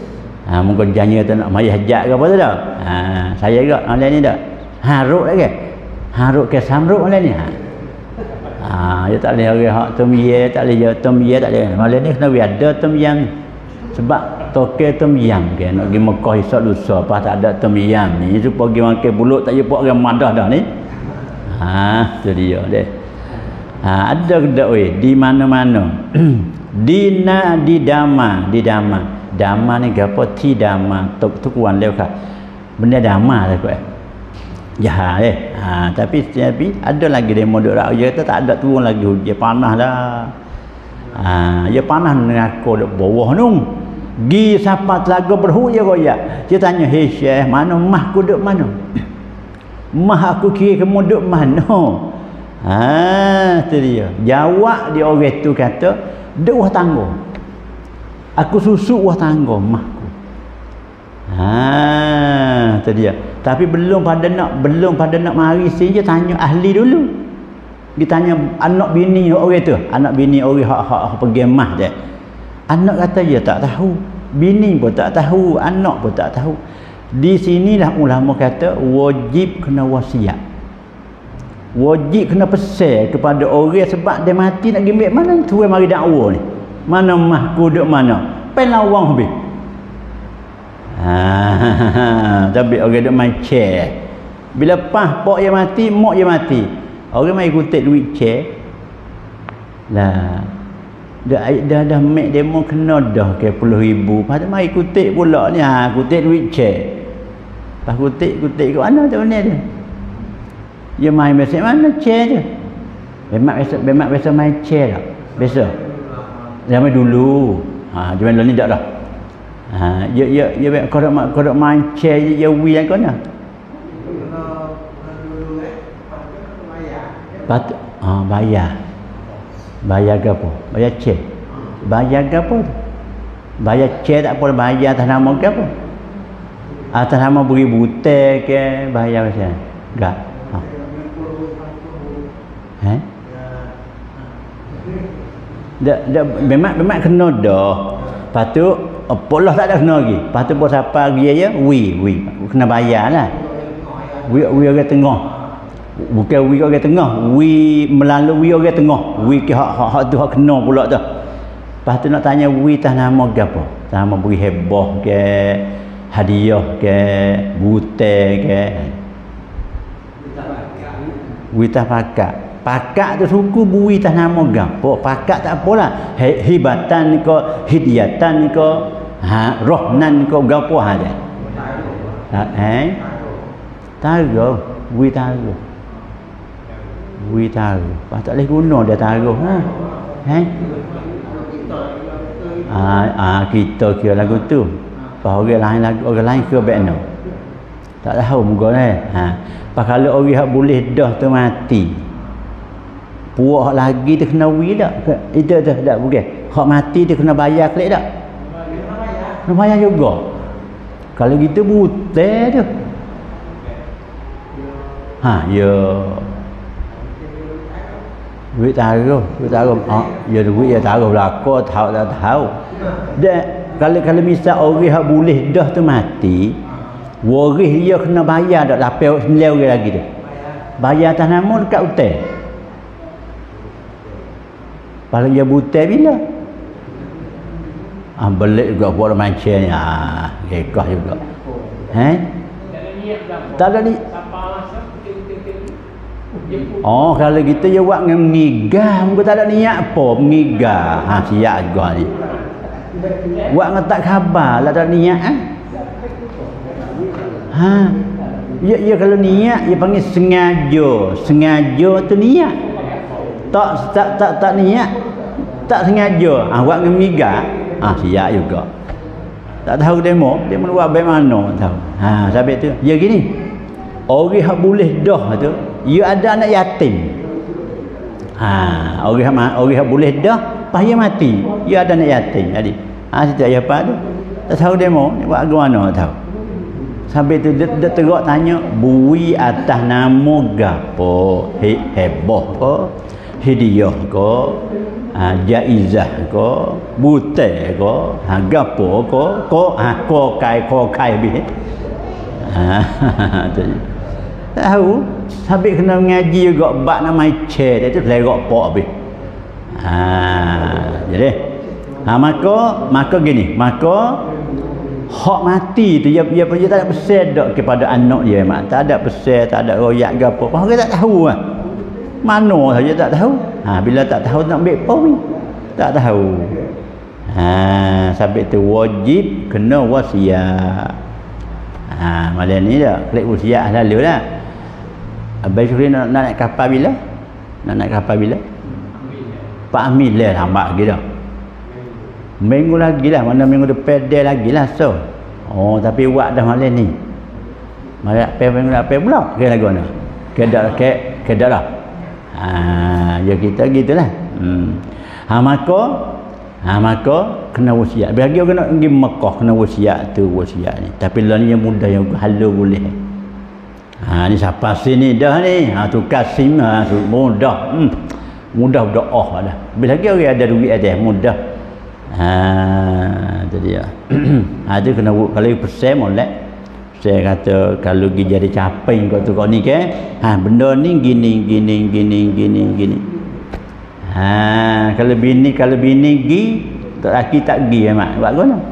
S1: Ha, mungkin janya tu nak mayah hajat ke apa tu dah. Ha, saya juga oleh ni dah. Haruk lagi. Haruk ke samruk oleh ni. Ha. Ha, dia tak boleh orang hak tom ye, tak boleh dia tom ye tak boleh. Oleh ni kena ada tom yang sebab toke tom yang ke nak pergi Mekah esok lusa pas tak ada tom yang ni supaya pergi makan pulut tak jumpa orang madah dah ni. Ha, tu dia deh. Ha, ada kedak oi di mana-mana. di na di dama, di dama. Dama ni gapo ti dama tok tu kuan leu kah. Benda dama lah kau. Jahat eh. Ha, tapi tapi ada lagi demo dok rak je tak ada turun lagi hujan panas dah. Ha, dia panas dengan aku dok bawah nung. Gi siapa telaga berhu ya goyak. Dia tanya, "Hei Syekh, mana mah ku duk mana?" "Mah aku kira kamu duk mana?" Ha, tu dia. Jawab dia orang tu kata, "Duk wah tangga. Aku susuk wah tangga mahku." Ha, tu dia. Tapi belum pada nak belum pada nak mari sini je tanya ahli dulu. Dia tanya anak bini orang tu, anak bini orang hak-hak pergi mah je. Anak kata dia tak tahu, bini pun tak tahu, anak pun tak tahu. Di sinilah ulama kata wajib kena wasiat. Wajib kena pesan kepada orang sebab dia mati nak gimbik mana tu mari dakwa ni. Mana mah ku duk mana? Pen lawang habis. Ha, tapi orang duk main chair. Bila pah pok dia mati, mak dia mati. Orang mai kutip duit chair. Lah dah dah dah mek demo kena dah ke puluh ribu. Pasal mai kutip pula ni ha kutip duit chair. Pas kutip kutip kat mana tu ni dia. Dia main biasa mana chair je. Bemak biasa bemak biasa main chair tak? Biasa. Zaman dulu. Ha zaman ni tak dah. Ha ya ya ya kau dak kau dak main chair je ya wi kan kau nah. Pat ah bayar. Bayar ke apa? Bayar cek. Bayar ke apa? Bayar cek tak apa, bayar atas nama ke apa? Atas nama beri butai ke bayar macam mana? Enggak. Ha. Eh? Dak dak memang memang kena dah. Lepas tu apalah tak ada kena lagi. Lepas tu bos apa lagi ya? Wi, wi. Kena bayarlah. Wi wi orang tengah. Bukan wi orang tengah, wi melalui orang tengah. Wi ke hak hak, hak tu hak kena pula tu. Lepas tu nak tanya wi tah nama gapo? Tah nama beri heboh ke hadiah ke butai ke. Wi tah pakak. Pakak tu suku bui tah nama gapo? Pakak tak apalah. Hibatan ko, hidiyatan ko, ha rohnan ko gapo ada. Ha eh? Taruh, wi taruh. Wi taruh. Pas tak boleh guna dia taruh. Ha. Eh? Ah, ah kita kira lagu tu. Pas orang lain lagu orang lain kira bekno. Tak tahu muka ni. Ha. Pas kalau orang hak boleh dah tu mati. Puak lagi tu kena wi tak? Itu tu tak bukan. Hak mati tu kena bayar kelik tak? Kena bayar juga. Kalau gitu butai tu. Ha, ya. Duit taruh, duit taruh. Ah, ya duit ya taruh belaka, tahu tak tahu. Dak kalau kalau misal orang hak boleh dah tu mati, waris dia kena bayar dak lapan sembilan orang lagi tu. Bayar atas nama dekat hotel. Kalau dia butai bila? Ah belik juga buat macam ni. Ah, rekah juga. Eh? Tak ada ni. Oh kalau kita je buat dengan mengigah, muka tak ada niat apa mengigah. Ha siap juga ni. Buat dengan tak khabar lah tak ada niat eh? Ha. Ya ya kalau niat dia panggil sengaja. Sengaja tu niat. Tak tak tak tak niat, tak sengaja. Ha buat dengan mengigah. Ha siap juga. Tak tahu demo, dia mau buat baik mana tahu. Ha sampai tu. Ya gini. Orang yang boleh dah tu, dia ada anak yatim. Ha, orang yang orang yang boleh dah, pas dia mati, dia ada anak yatim. Jadi, ha situ ayah apa tu? Tak tahu demo, ni buat mana tahu. Sampai tu dia, dia teruk tanya, bui atas nama gapo? He, heboh apa? hadiah ke, ha, jaizah ke, butai ke, ha, gapo ke, ko, ha, ko kai ko kai bi. Ha, tahu, sampai kena ngaji juga bab nama ce, dia tu lerak pok bi. Ha, jadi, ha, maka maka gini, maka hak mati tu dia dia, dia tak ada pesan dak kepada anak dia, mak tak ada pesan, tak ada royak ke apa. Orang tak tahu ah. Mana saja tak tahu. Ha, bila tak tahu nak ambil apa ni? Tak tahu. Ha, sampai tu wajib kena wasiat. Ha, malam ni dah klik wasiat lalu dah. Abang Syukri nak, nak naik kapal bila? Nak naik kapal bila? Pak Amin lah lambat lagi dah. Minggu lagi lah, mana minggu depan dia lagi lah so. Oh, tapi buat dah malam ni. Malam apa minggu apa pula? Kira lagu mana? Kedak ke kedak lah. Ha, ya kita gitulah. Hmm. Ha maka ha maka kena wasiat. Bagi orang nak pergi Mekah kena wasiat tu wasiat ni. Tapi lah ni yang mudah yang halu boleh. Ha ni siapa sini dah ni? Ha tu Kasim ha tu mudah. Hmm. Mudah berdoa dah. Bila lagi orang ada duit atas mudah. Ha tadi ya. Ha tu kena kalau persen molek. Saya kata kalau pergi jadi capai kau tu kau ni ke, ha benda ni gini gini gini gini gini. Ha kalau bini kalau bini gi, tak laki tak gi ya mak. Buat gono.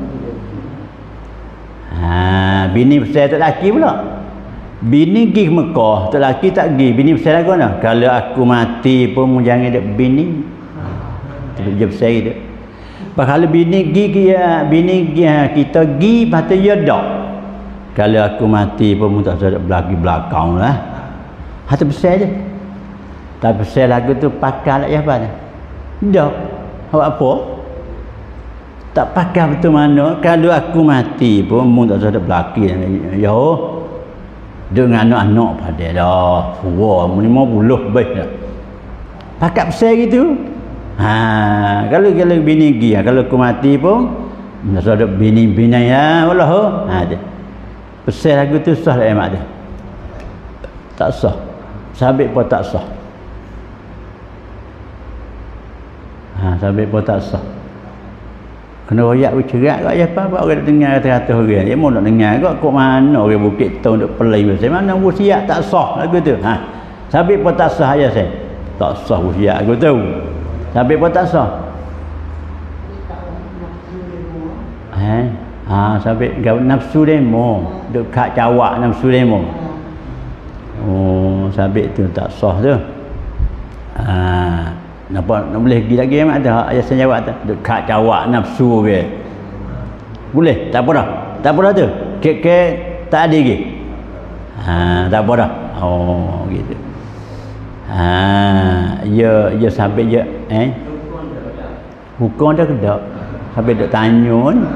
S1: Ha bini saya tak laki pula. Bini gi Mekah, tak laki tak gi. Bini saya lagu mana? Kalau aku mati pun jangan ada bini. Tu je saya tu. Kalau bini gi dia, bini gi kita gi patut ya dak. Kalau aku mati pun tak ada belagi belakang lah. Hati besar je. Tak besar lagu tu pakai lah ya apa ni? Dak. Awak apa? Tak pakai betul mana. Kalau aku mati pun tak ada belaki. Ya. Dengan anak-anak pada dah. Wah, lima puluh baik dah. Pakai besar gitu. Ha, kalau kalau bini gi, kalau aku mati pun tak ada bini-bini ya. Allah. Ha dia. Pesan lagu tu sah tak emak dia? Tak sah. Sabit pun tak sah. Ha, sabit pun tak sah. Kena royak bercerak kat apa apa orang dengar kata-kata orang. Dia mau nak dengar kok kok mana orang Bukit Tong duk pelai macam mana wasiat tak sah lagu tu. Ha. Sabit pun tak sah ya saya. Tak sah wasiat lagu tu. Sabit pun tak sah. Eh ha sampai nafsu demo dekat cawak nafsu demo. Oh sampai tu tak sah tu. Ha nampak nak boleh pergi lagi mak tu ayah saya jawab tu dekat cawak nafsu ke. Boleh tak apa dah. Tak apa dah tu. Kek-kek tak ada lagi. Ha tak apa dah. Oh gitu. Ha ya ya sampai je eh hukum dah kedak sampai dak tanya ni.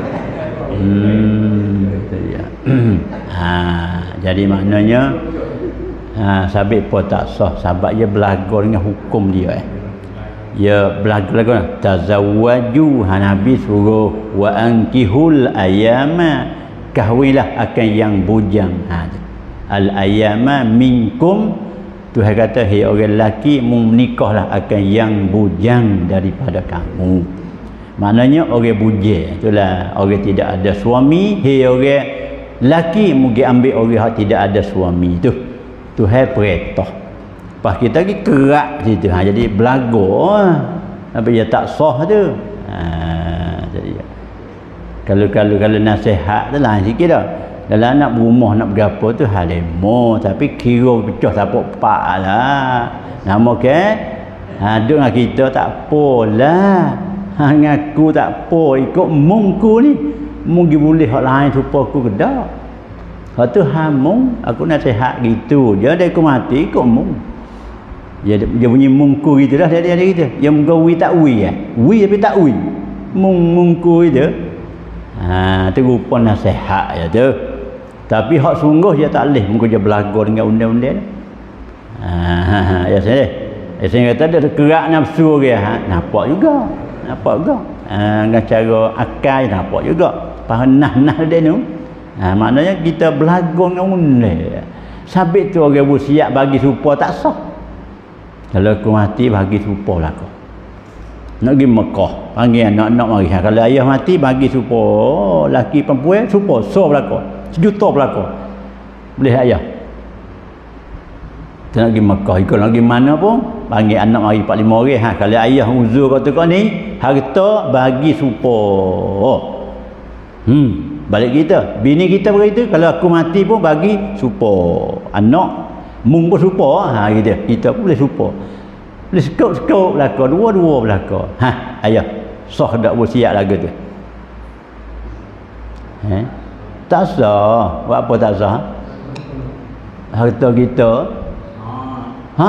S1: Hmm, ya. Ha, jadi maknanya ha, sabit pun tak sah sebab dia belagu dengan hukum dia eh. Ya belagu lagu tazawwaju ha, Nabi suruh wa ankihul ayama kahwilah akan yang bujang. Ha, al ayama minkum Tuhan kata hai orang lelaki menikahlah akan yang bujang daripada kamu. Maknanya orang bujang itulah orang tidak ada suami, hei orang laki mungkin ambil orang yang tidak ada suami tu. Tuhan perintah. Pas kita pergi kerak situ. Ha jadi belagu apa dia tak sah tu. Ha jadi kalau kalau kalau nasihat tu lain sikit dah. Dalam nak berumah nak bergapo tu hal lemo tapi kira pecah tak pak lah. Nama ke? Ha duk dengan kita tak apalah. Ha ngaku tak apa ikut mungku ni mungkin boleh hak lain rupa aku kedak. Hak tu hamung aku nasihat gitu je dia aku mati ikut mung. Dia dia bunyi mungku gitulah dia dia gitu. Yang menggawi tak wi eh. Wi tapi tak wi. Mung mungku itu. Ha tu rupa nasihat ya tu. Tapi hak sungguh dia tak leh mungkin dia belagu dengan undang-undang. Ha ya saya. Saya kata dia kerak nafsu dia ha nampak juga. Nampak juga ha, dengan cara akal nampak juga pahanah-nah dia tu ha, maknanya kita belagu dengan undang sabit tu orang bersiap bagi supaya tak sah Kalau aku mati bagi serupa lah kau. Nak pergi Mekah, panggil anak-anak mari. Kalau ayah mati bagi serupa, oh, laki perempuan serupa, so belaka. Sejuta belaka. Boleh ayah. Kita nak pergi Mekah, ikut nak pergi mana pun, panggil anak mari empat lima orang. Ha, kalau ayah uzur kata kau ni, harta bagi serupa. Oh. Hmm, balik kita. Bini kita beritahu, kalau aku mati pun bagi serupa. Anak mung pun serupa. Ha, kita. Kita pun boleh serupa. Boleh sekop-sekop belaka, dua-dua belaka. Ha, ayah, sah dak bersiap lagu tu. Eh? Tak sah. Buat apa tak sah? Harta kita. Ha?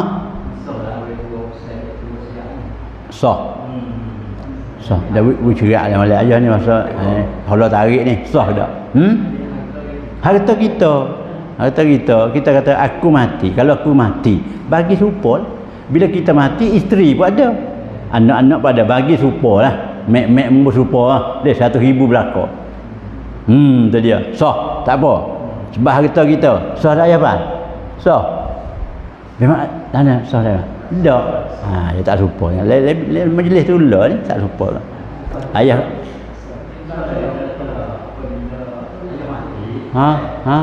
S1: Sah. Sah. Dah bercerak dah malam ayah ni masa eh, Allah tarik ni. Sah dak? Hmm? Harta kita. Harta kita. Kita kata aku mati. Kalau aku mati, bagi support. Bila kita mati, isteri pun ada. Anak-anak pada bagi serupa lah. Mek-mek pun serupa lah. Dia satu ribu belaka. Hmm, tu dia. Sah. Tak apa. Sebab harta kita. Sah tak apa? Sah. Memang, mana sah tak? Tak. Ha, dia tak serupa. Majlis tu lah ni, tak serupa. Ayah. Ha? Ha?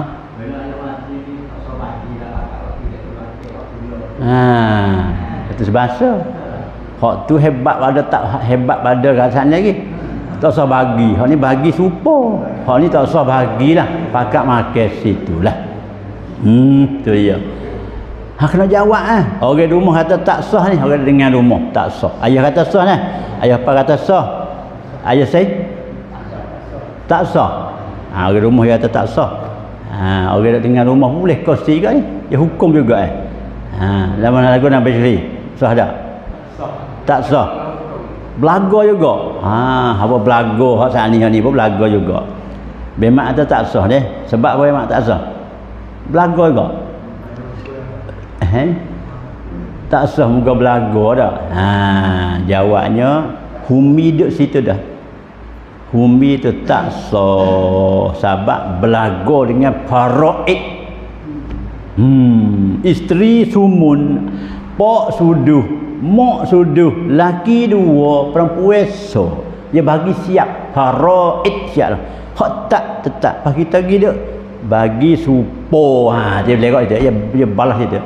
S1: Ha, itu sebahasa. Hak tu hebat pada tak hebat pada rasaan lagi. Tak usah bagi. Hak ni bagi serupa. Hak ni tak usah bagilah. Pakat makan situlah. Hmm, tu dia. Ha, kena jawab ah. Orang rumah kata tak sah ni, orang dengan rumah tak sah. Ayah kata sah nah. Ayah apa kata sah? Ayah saya tak sah. Ha, orang rumah kata tak sah. Ha, orang dengan rumah pun boleh kongsi juga ni. Dia hukum juga eh. Ha, dalam lagu nak baca sah tak? Sah. Tak sah. Belaga juga. Ha, apa belaga hak saat ni ni pun belaga juga. Bemak atau tak sah deh. Sebab apa bemak tak sah? Belaga juga. Eh? Tak sah muka belaga dah. Ha, jawabnya humi duduk situ dah. Humi tu tak sah sebab belaga dengan faraid. Hmm, isteri sumun, pak suduh, mak suduh, laki dua, perempuan so. Dia bagi siap, faraid siap lah. Hak tak tetap, pas kita pergi duk bagi supo. Ha, dia boleh kata dia, dia balas itu.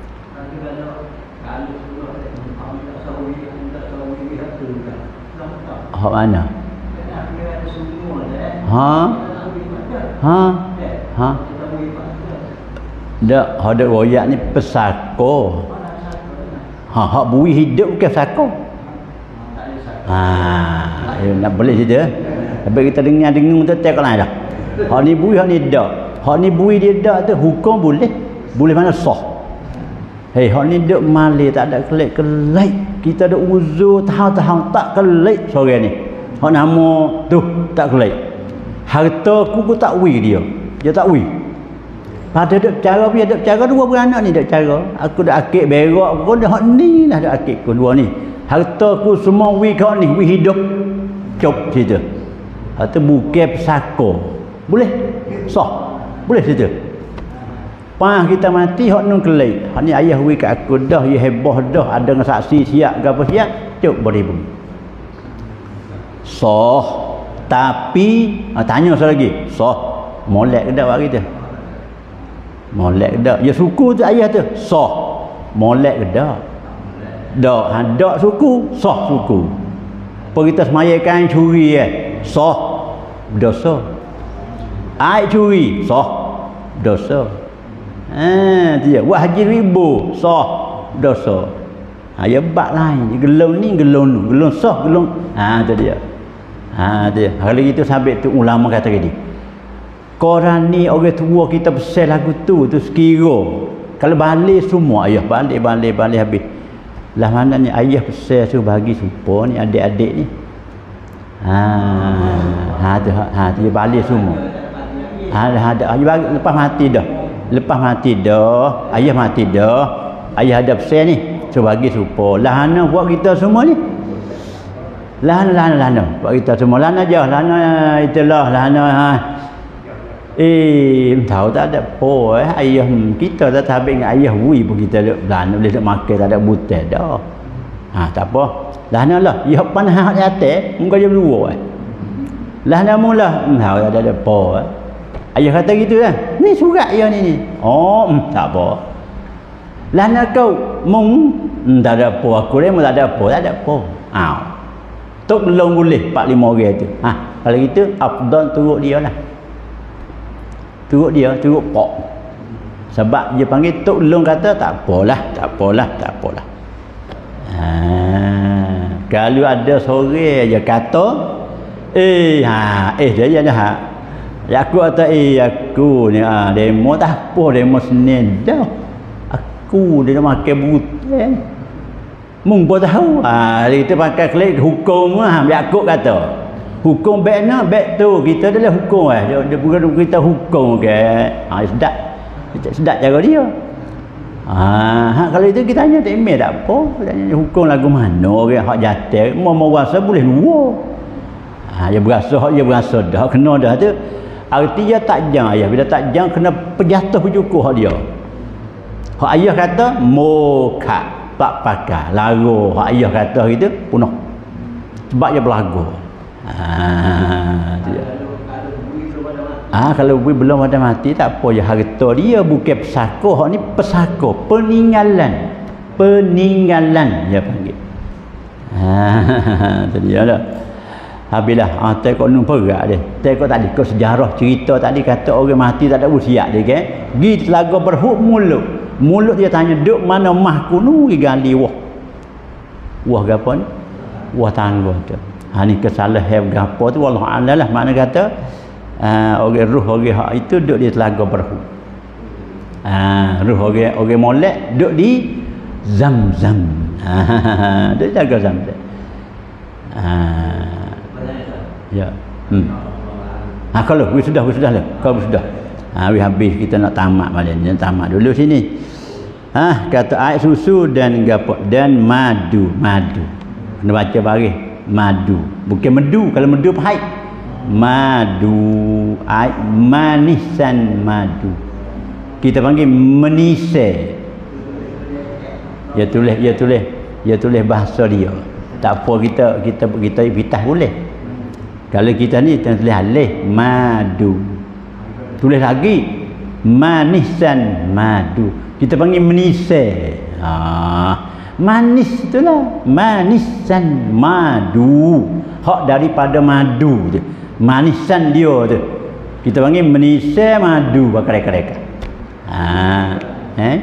S1: Hak mana? Ha? Ha? Ha? Dak, hadak royak ni pesako. Ha, hak bui hidup bukan pesako. Ha, ya, nak boleh cerita. Tapi kita dengar-dengar tu tak lain dah. Hak ni bui, hak ni dak. Hak ni bui dia dak tu hukum boleh. Boleh mana sah. Hei, hak ni dak malih tak ada kelik-kelik. Kita ada uzur tahu-tahu tak kelik sore ni. Hak nama tu tak kelik. Harta ku ku tak wi dia. Dia tak wi. Pada duk cara dia duk cara dua beranak ni duk cara. Aku dak akik berak pun dah hak ni lah dak akik ku dua ni. Harta ku semua wi kau ni wi hidup. Cop situ. Harta bukan pesako. Boleh? Sah. Boleh situ. Pah kita mati hak nun kelai. Hak ni ayah wi kat aku dah ya hebah dah ada dengan saksi siap ke apa siap. Cop beribu. Sah. Tapi ah, tanya sekali lagi. Sah. Molek ke dak buat kita? Molek dak. Ya suku tu ayah tu. Sah. Molek ke dak? Dak. Ha dak suku, sah suku. Apa kita semayakan curi eh? Sah. Dosa. Ai curi, sah. Dosa. Ha, dia buat haji ribu, sah. Dosa. Ha ya bab lain. Gelong ni gelong tu. Gelong sah, gelong. Ha tu dia. Ha dia. Kalau gitu sabit tu ulama kata gini. Korang ni orang tua kita pesan lagu tu tu sekira. Kalau balik semua ayah balik balik balik habis. Lah mana ni ayah pesan suruh bagi supo ni adik-adik ni. Ha ha tu ha dia balik semua. Ha ada ayah bagi lepas mati dah. Lepas mati dah, ayah mati dah. Ayah ada pesan ni suruh bagi supo. Lah ana buat kita semua ni. Lah lah lah buat kita semua. Lah aja, lah itulah lah ha. Eh, tahu tak ada apa eh. Ayah kita tak habis dengan ayah wui pun kita duk belanja boleh duk makan tak ada butai dah. Ha, tak apa. Lah lah, ya panah hak atas, muka dia berdua eh. Lah mula, tahu tak ada apa eh. Ayah kata gitu kan. Ni surat ayah ni ni. Oh, tak apa. Lah kau mung tak ada apa aku dia tak ada apa, tak ada apa. Ha. Tok long boleh empat lima orang tu. Ha, kalau gitu afdal turut dia lah. Turut dia, turut pak. Sebab dia panggil tok long kata tak apalah, tak apalah, tak apalah. Ha, kalau ada sore aja kata eh ha eh dia dah ha. Ya aku kata eh aku ni ah ha, demo tak apa demo Senin dah. Aku dia makan butai. Mung pun tahu. Ah ha, kita pakai klik hukum ah ha, aku kata. Hukum baik nak baik tu kita adalah hukum eh. Dia, dia bukan kita hukum ke. Ha sedap. Sedap cara dia. Ah ha, kalau itu kita tanya tak email tak apa. Tanya hukum lagu mana orang hak jatuh mau rasa boleh luar. Ha dia berasa hak dia berasa dah kena dah tu. Arti dia tak jang ayah. Bila tak jang kena penjatuh bercukur hak dia. Hak ayah kata moka tak pakai lagu hak ayah kata gitu punah. Sebab dia berlagu. Ah, dia. Ah kalau bui belum ada mati tak apa ya harta dia bukan pesako hak ni pesako peninggalan peninggalan dia panggil. Ah tu dia dah. Habislah ah tengok nun perak dia. Tengok tadi ke sejarah cerita tadi kata orang mati tak ada usia dia kan. Gi telaga berhuk mulut. Mulut dia tanya duk mana mahku nu gali wah. Wah gapo ni? Wah tangga tu. Ha ni kesalahan gapo tu wallahu a'lam lah makna kata uh, orang ruh orang hak itu duduk di telaga berhu. Ah uh, ruh orang orang molek duduk di Zam-Zam. Ha dia jaga Zam-Zam. Ah ya. Hmm. Ha kalau we sudah we sudah lah. Kalau sudah. Ha we habis kita nak tamat malam ni tamat dulu sini. Ha kata air susu dan gapo dan madu madu. Kena baca baris madu bukan medu kalau medu pahit madu air manisan madu kita panggil menise ya tulis ya tulis ya tulis bahasa dia tak apa kita kita kita pitah boleh kalau kita ni tulis alih madu tulis lagi manisan madu kita panggil menise ah manis itulah manisan madu hak daripada madu tu manisan dia tu kita panggil menisa madu bakar-bakar ha eh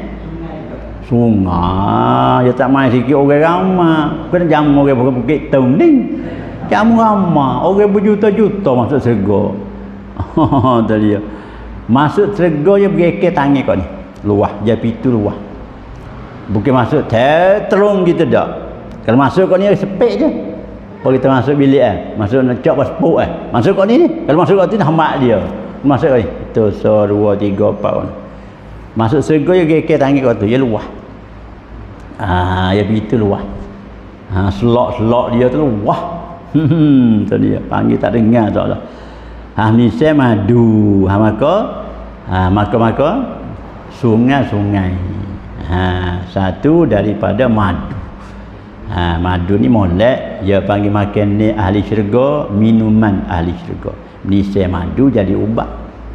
S1: sungai dia tak main sikit orang ramai kena jamu orang bukit tunding jamu ramai orang berjuta-juta masuk syurga tu dia masuk syurga dia bergerak tangan kau ni luah dia pintu luah bukan masuk terung gitu dak. Kalau masuk kau ni sepek je. Kalau kita masuk bilik eh, masuk nak cak pasport eh. Masuk kau ni ni. Kalau masuk kau tu hamba dia. Masuk kau ni. Tu so dua tiga empat. Masuk surga ya kek tangi kau tu ya luah. Ah ya itu luah. Ha selok-selok dia tu luah. Hmm tu dia panggil tak dengar tak lah. Ha ni saya madu. Ha maka ha maka-maka sungai-sungai. Ha, satu daripada madu. Ha, madu ni molek, dia panggil makan ni ahli syurga, minuman ahli syurga. Ni saya madu jadi ubat.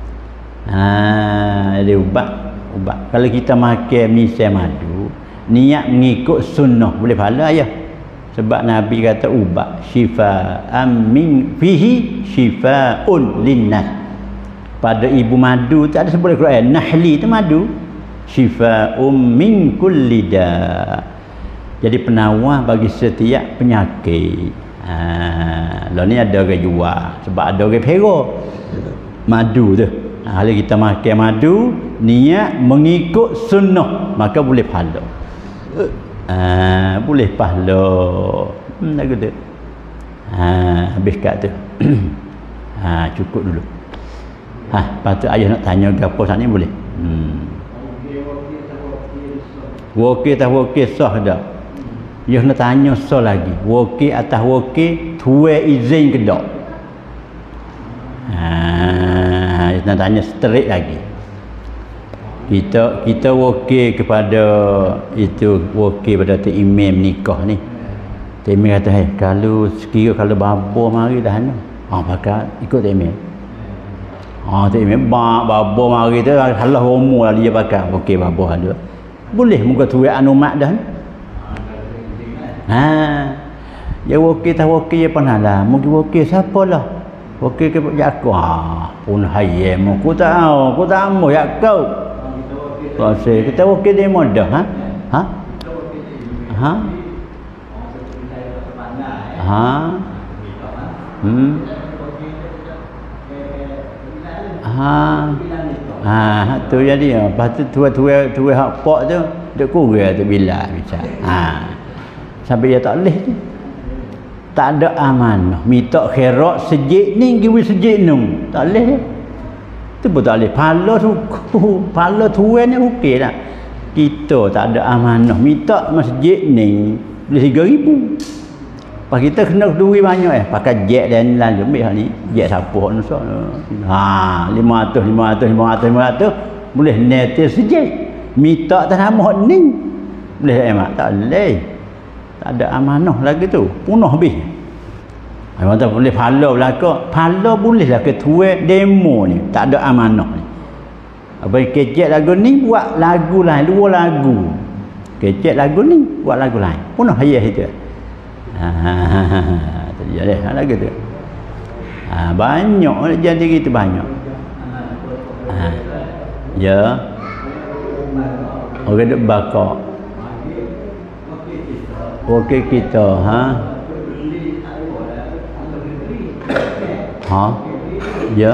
S1: Ha, jadi ubat, ubat. Kalau kita makan ni saya madu, niat mengikut sunnah boleh pahala ya. Sebab Nabi kata ubat syifa'an min fihi syifa'un linnas. Pada ibu madu tak ada sebut Quran. Nahli tu madu. Syifa'um min kulli da. Jadi penawar bagi setiap penyakit. Ha, lah ni ada orang jual sebab ada orang pero madu tu. Ha, kalau kita makan madu niat mengikut sunnah maka boleh pahala. Ha, boleh pahala. Hmm lagu tu. Ha, habis kat tu. Ha, cukup dulu. Ha, patut ayah nak tanya gapo sana ni boleh. Hmm. Wakil atas wakil sah dah. Dia nak tanya sah lagi. Wakil atas wakil tuai izin ke tak? Ha, nak tanya straight lagi. Kita kita wakil kepada itu wakil pada tu imam nikah ni. Tu imam kata, "Hei, kalau sekira kalau babo mari dah anu." Ah pakai ikut tu imam. Ah tu imam bab babo mari tu salah romo lah dia pakai. Okey babo ada. Boleh muka tuai anu mak dah. Ha. Ya wakil tak wakil ya pernah lah. Mungkin wakil siapa lah? Wakil ke Yakub. Ah, pun hayem. Aku tak tahu, aku tak mau Yakub. Pasal kita wakil dia mudah, ha? Ha? Ha? Ha? Hmm. Ha. Ha, tu jadi ah. Lepas tu tua-tua tua hak pak tu duk kurang tu bila macam. Ha. Sampai dia tak leh tu. Tak ada amanah. Minta khairat sejik ni giwi sejik nung. Tak leh dia. Tu pun tak boleh. Pala suku, pala tuan ni okey tak? Kita tak ada amanah. Minta masjid ni boleh tiga ribu. Lepas kita kena duit banyak eh. Pakai jet dan lalu ambil hal ni. Jet siapa nak nusak. Ha, lima ratus, lima ratus, lima ratus, lima ratus. Boleh netil sejid. Minta tak nama ni. Boleh emak? Tak boleh. Tak ada amanah lagi tu. Punah habis. Ayah kata boleh pala belakang. Pala bolehlah ketua demo ni. Tak ada amanah ni. Apa kecek lagu ni buat lagu lain. Dua lagu. Kecek lagu ni buat lagu lain. Punah ayah itu. Haa. Tadi ada lagu tu. Ha, banyak jadi gitu banyak. Ha. Ya. Orang duk bakar. Okey kita, ha. Ha? Ya.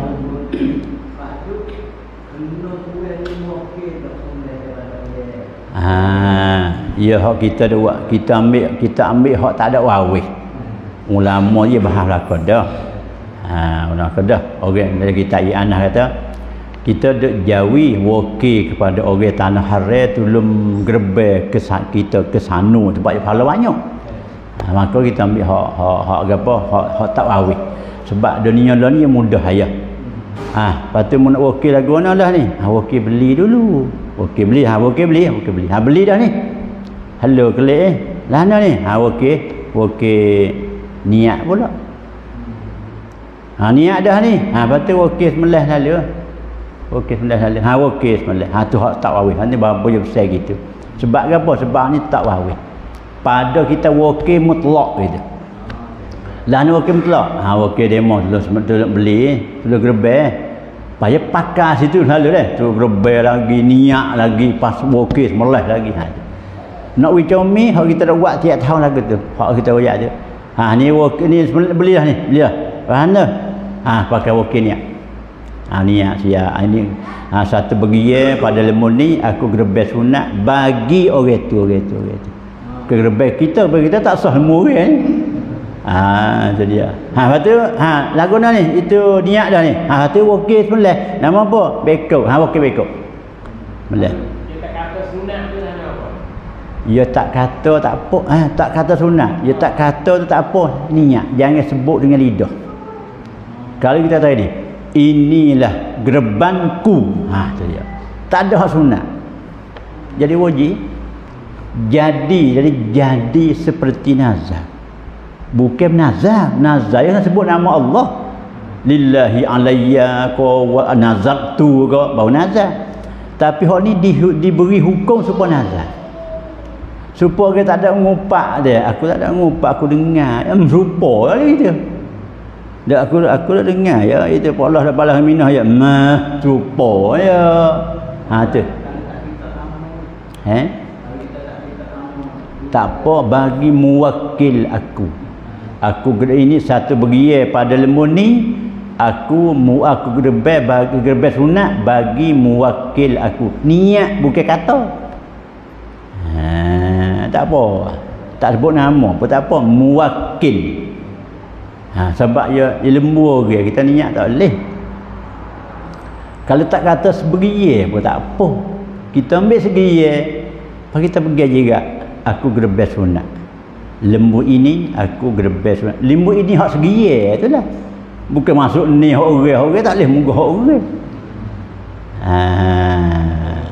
S1: Ha, ya hak kita ada buat, kita ambil kita ambil hak tak ada waris. Ulama dia bahas belaka dah. Ha, belaka dah. Orang dari kita Ianah kata kita duk jawi wakil kepada orang tanah haram tolong gerbe ke kita ke sana tempat yang pahala banyak. Ha, maka kita ambil hak hak hak apa? Hak hak tak waris. Sebab dunia lah ni mudah ayah. Ha, lepas tu nak wakil lagu mana lah ni? Ha, wakil beli dulu. Wakil beli, ha wakil beli, wakil beli. Ha beli dah ni. Halo kelik eh. Lah mana ni? Ha wakil, wakil niat pula. Ha niat dah ni. Ha lepas tu wakil sembelih lalu. Wakil sembelih lalu. Ha wakil sembelih. Ha tu hak tak waris. Ha ni berapa je besar gitu. Sebab apa? Sebab ni tak waris. Pada kita wakil mutlak gitu. Lah ni wakil mutlak. Ha wakil demo dulu sebelum beli, dulu gerbek. Payah pakai situ lalu deh. Tu gerbek lagi, niat lagi, pas wakil sembelih lagi. Ha. Nak wicomi hak kita dah buat tiap tahun lagu tu. Hak kita royak tu. Ha ni wakil ni beli dah ni, beli dah. Faham dah? Ha pakai wakil niat. Ha niat sia. Ha, ini ha, satu bagian pada lemon ni aku gerbek sunat bagi orang tu, orang tu, orang tu. Gerbek kita bagi kita tak sah semua orang ni. Ha tu dia. Ha lepas tu ha lagu dah ni itu niat dah ni. Ha tu wakil sebelah. Nama apa? Bekok. Ha wakil bekok. Belah. Dia tak kata sunat tu nama apa? Ya tak kata tak apa. Ha tak kata sunat. Ya tak kata tu tak apa. Niat. Jangan sebut dengan lidah. Kalau kita tahu ni, inilah gerbanku. Ha tu dia. Tak ada hak sunat. Jadi wajib jadi jadi jadi seperti nazar. Bukan nazar, nazar yang sebut nama Allah. Lillahi alayya ko wa nazartu ko bau nazar. Tapi hak ni di, diberi hukum supaya nazar. Supaya kita tak ada ngupak dia. Aku tak ada ngupak, aku dengar. Ya merupa lah gitu. Dak aku aku dah dengar ya itu Allah dah balas minah ya mah rupa ya. Ha tu. Eh? Tak apa bagi muwakil aku. Aku ini satu bagian pada lembun ni aku mu aku gerbek bagi gerbek sunat bagi muwakil aku. Niat bukan kata. Ha tak apa. Tak sebut nama pun tak apa muwakil. Ha sebab ya lembu orang kita niat tak boleh. Kalau tak kata sebagian pun tak apa. Kita ambil sebagian. Lepas kita pergi juga aku gerbek sunat. Lembu ini aku gerbek sunat. Lembu ini hak segiye itulah. Bukan masuk ni hak orang, hak orang tak boleh munggah hak orang. Ah.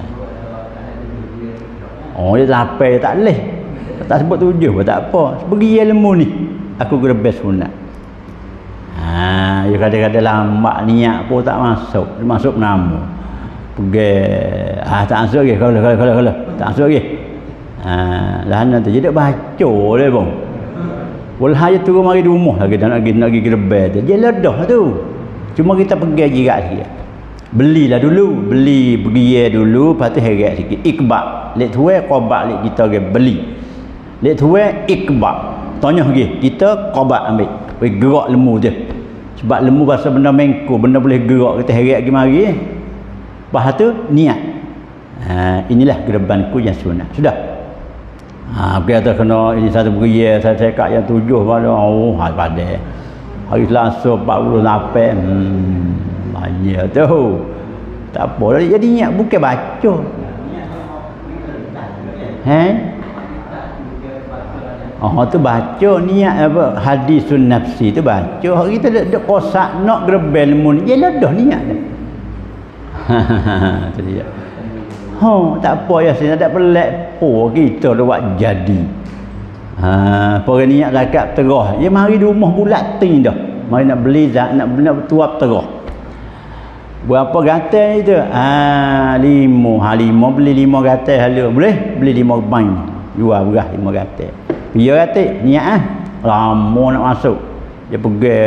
S1: Oh, dia lapar tak boleh. Tak sebut tujuh pun tak apa. Pergi ilmu ni. Aku kena best sunat. Ha, dia kadang-kadang lambat niat pun tak masuk. Dia masuk nama. Pergi ah tak masuk lagi. Kalau kalau kalau kalau tak masuk lagi. Ha, lah nanti jadi baca dia bang. Walhaya turun mari di rumah lagi dan lagi nak pergi gerbel tu. Dia ledah tu. Cuma kita pergi jirat sikit. Belilah dulu, beli pergi dulu, lepas tu heret sikit. Ikbak. Lek tuai qobak lek kita ke beli. Lek tuai ikbak. Tanya lagi, kita qobak ambil. Pergi gerak lembu je. Sebab lembu bahasa benda mengko, benda boleh gerak, kita heret lagi mari. Lepas tu niat. Ha, inilah gerebanku yang sunat. Sudah. Ha, kita kena ini satu pergi saya cakap yang tujuh pada oh hari pada hari Selasa empat puluh lapan hmm, banyak tu tak apa dah jadi niat bukan baca eh oh tu baca niat apa hadisun nafsi tu baca hari kita dak kosak nak gerebel mun jelah dah niat dah tu dia. Oh, tak apa ya, saya tak pelik po kita dah buat jadi. Ha, orang niat zakat terah. Ya mari di rumah bulat tin dah. Mari nak beli zak nak nak tuap terah. Berapa gatal itu? Ah, lima. Ha lima beli lima gatal hala. Boleh? Beli lima bang. Jual beras lima gatal. Piye gatal? Niat ah. Lama nak masuk. Dia pergi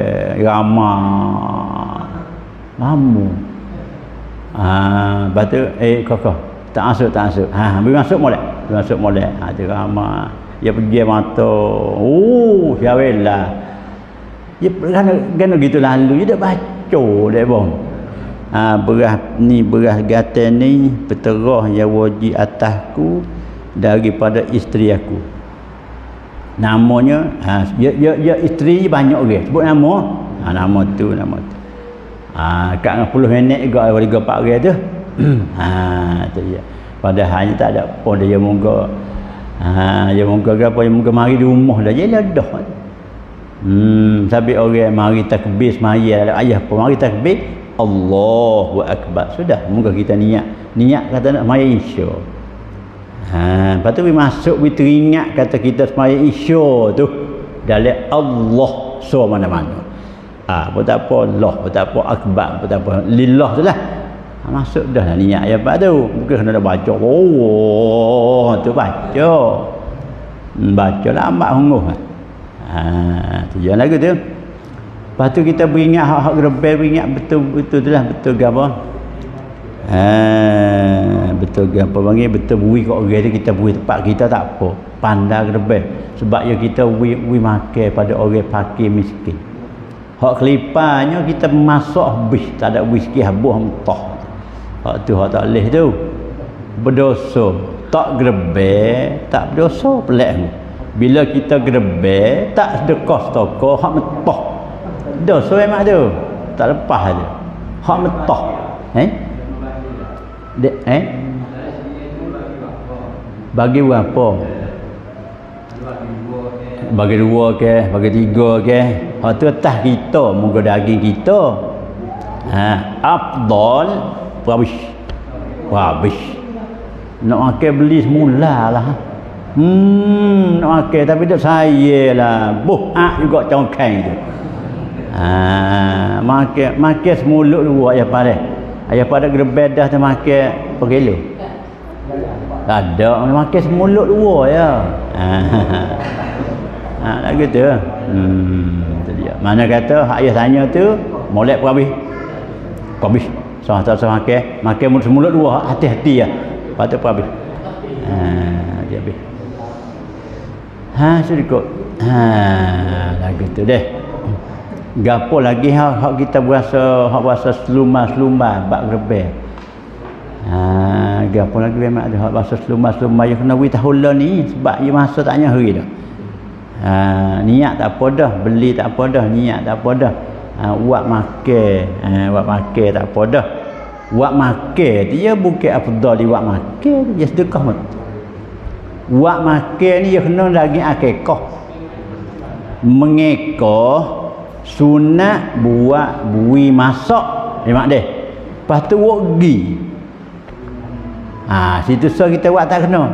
S1: ramah. Lama. Ah, batu eh kokok tak masuk tak masuk. Ha, ambil masuk molek. Masuk molek. Ha, tu ramah. Dia pergi mata. Oh, syawillah. Dia kan kan gitu lalu dia dak baca dek bang. Ah, beras ni beras gatal ni berterah yang wajib atasku daripada isteri aku. Namanya ha ya ya, ya isteri banyak orang. Sebut nama. Ha, nama tu nama tu. Ah, kat enam puluh minit juga ada tiga empat orang tu. Ha, tu dia. Padahal tak ada apa dia moga. Ha, dia moga apa dia moga mari di rumah dah jelah dah. Hmm, sampai orang mari takbir semaya ayah pun mari takbir Allahu akbar. Sudah moga kita niat. Niat kata nak semaya isya. Ha, lepas tu we masuk we teringat kata kita semaya isya tu dalam Allah so mana-mana. Ah, ha, tak apa Allah, tak apa akbar, tak apa lillah tu lah. Ha, masuk dah lah niat ya pak tu. Bukan kena baca. Oh, tu baca. Hmm, baca lambat hunguh. Ha, tu jangan lagu tu. Lepas tu kita beringat hak-hak gerebel, beringat betul-betul tu lah, betul ke apa? Ha, betul ke apa panggil, betul bui kat orang tu kita bui tempat kita tak apa. Pandai gerebel. Sebab ya kita bui bui makan pada orang fakir miskin. Hak kelipanya kita masak habis, tak ada whisky habis mentah. Hak tu hak tak boleh tu. Berdosa. Tak gerebel, tak berdosa pelik. Bila kita gerebel, tak sedekah toko hak mentah. Dosa memang tu. Tak lepas tu. Hak mentah. Eh? De, eh? Bagi berapa? Bagi dua ke, bagi tiga ke. Hak tu atas kita, muka daging kita. Ha, afdal habis. Wah, habis. Nak makan beli semula lah. Hmm, nak makan tapi tak saya lah. Buh, ah juga congkang tu. Ha, makan makan semulut dulu ayah pada. Ayah pada gerebel dah tu makan berapa kilo? Tak ada, makan semulut dua ya. Ha. Ha, nak gitu. Hmm, tu dia. Mana kata ayah tanya tu, molek berhabis. Habis. Sah tak sah makan, makan mulut semulut dua, hati-hati ya. Patut berhabis. Ha, dia habis. Ha, sedikit. Ha, lah gitu deh. Gapo lagi hak hak kita berasa hak berasa selumah-selumah bab gerebel. Ha, gapo lagi memang ada hak berasa selumah-selumah yang kena wi tahun ni sebab ia masa taknya hari dah. Ha, niat tak apa dah, beli tak apa dah, niat tak apa dah. Ha, buat makan, ha, buat makan tak apa dah. Buat makan dia bukan afdal di buat makan, dia sedekah mat. Buat makan ni dia kena daging akikah. Mengekah sunat buat bui masak ni mak deh. Lepas tu wok gi. Ha, situ so kita buat tak kena.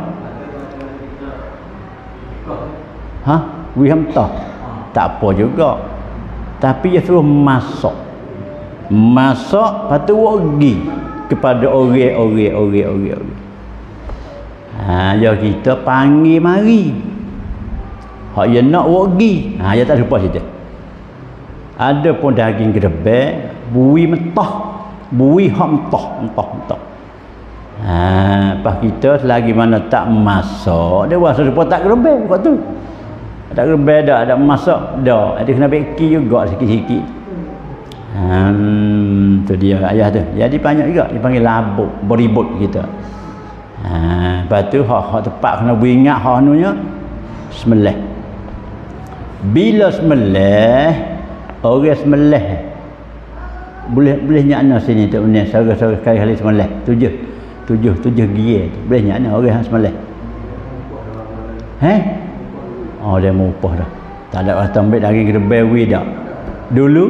S1: Ha, bui hamtah. Tak apa juga. Tapi dia suruh masak. Masak lepas tu wok gi kepada orang-orang orang-orang. Ha, ya kita panggil mari. Hak dia nak wok gi. Ha, dia tak lupa situ. Ada pun daging gedebek, bui mentah. Bui hak mentah, mentah, mentah. Ha, pas kita selagi mana tak masak, dia rasa lupa tak gedebek kat tu. Tak gedebek dak, ada masak dak. Ada kena beki juga sikit-sikit. Hmm, tu dia ayah tu. Jadi banyak juga dipanggil labuk, beribut kita. Ha, lepas tu hak hak tepat kena beringat hak anunya sembelih. Bila sembelih, orang sembelih boleh boleh nyakna sini tak benar saudara-saudara sekali kali sembelih. Tujuh. Tujuh tujuh gia tu. Boleh nyakna orang hak sembelih. Eh? Oh dia mau upah dah. Tak ada kata ambil daging gedebek wi dak. Dulu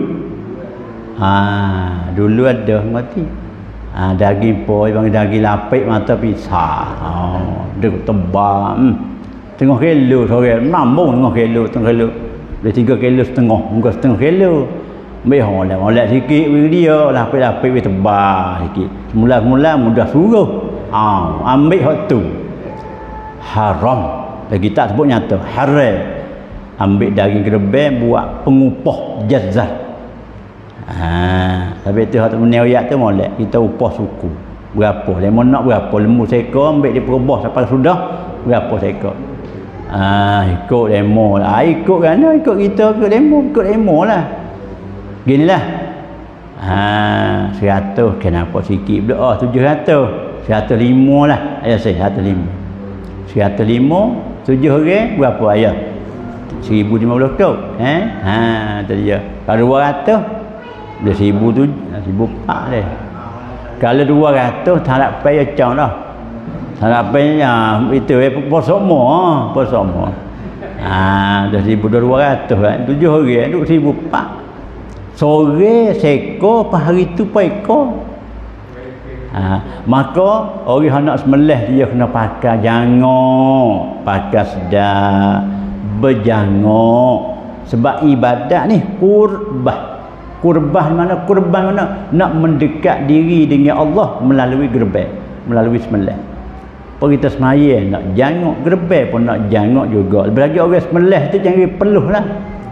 S1: ha, dulu ada mati. Ha, daging poi bang daging lapik mata pisah. Oh, dia tebal. Hmm. Tengah kilo sore, nambung tengah kilo, tengah kilo. Dia tiga kilo setengah, muka setengah kilo. Ambil holek, holek sikit wi dia, lapik-lapik wi tebal sikit. Semula-mula mudah suruh. Ah, ha, ambil hak tu. Haram. Lagi tak sebut nyata, haram. Ambil daging gedebek buat pengupah jazah. Ha, tapi tu hak punya ayat tu molek kita upah suku. Berapa? Lemon nak berapa? Lembu seekor ambil dia perubah sampai sudah berapa seekor. Ah, ikut lemon lah. Ikut kan ikut kita ikut lemon, ikut lemon lah. Ginilah. Ha, seratus kenapa sikit pula? Oh, tujuh ratus. seratus lima lah. Ayah saya seratus lima. seratus lima, tujuh orang berapa ayah? seribu lima puluh tu. Eh? Ha, tu dia. Kalau dua ratus dia seribu tu, seribu empat dia. Kalau dua ratus tak nak payah cang dah. Tak nak payah itu eh posokmo, posokmo. Ah, dah seribu dua ratus kan. Tujuh orang duk seribu empat. Sore seko pas hari tu pa ekor. Ha, maka orang nak sembelih dia kena pakai jangok, pakai sedar, berjangok. Sebab ibadat ni kurbah. Kurban mana? Kurban mana? Nak mendekat diri dengan Allah melalui gerbek, melalui sembelih. Apa kita semaya nak jangok gerbek pun nak jangok juga. Bagi orang sembelih tu jangan peluh lah.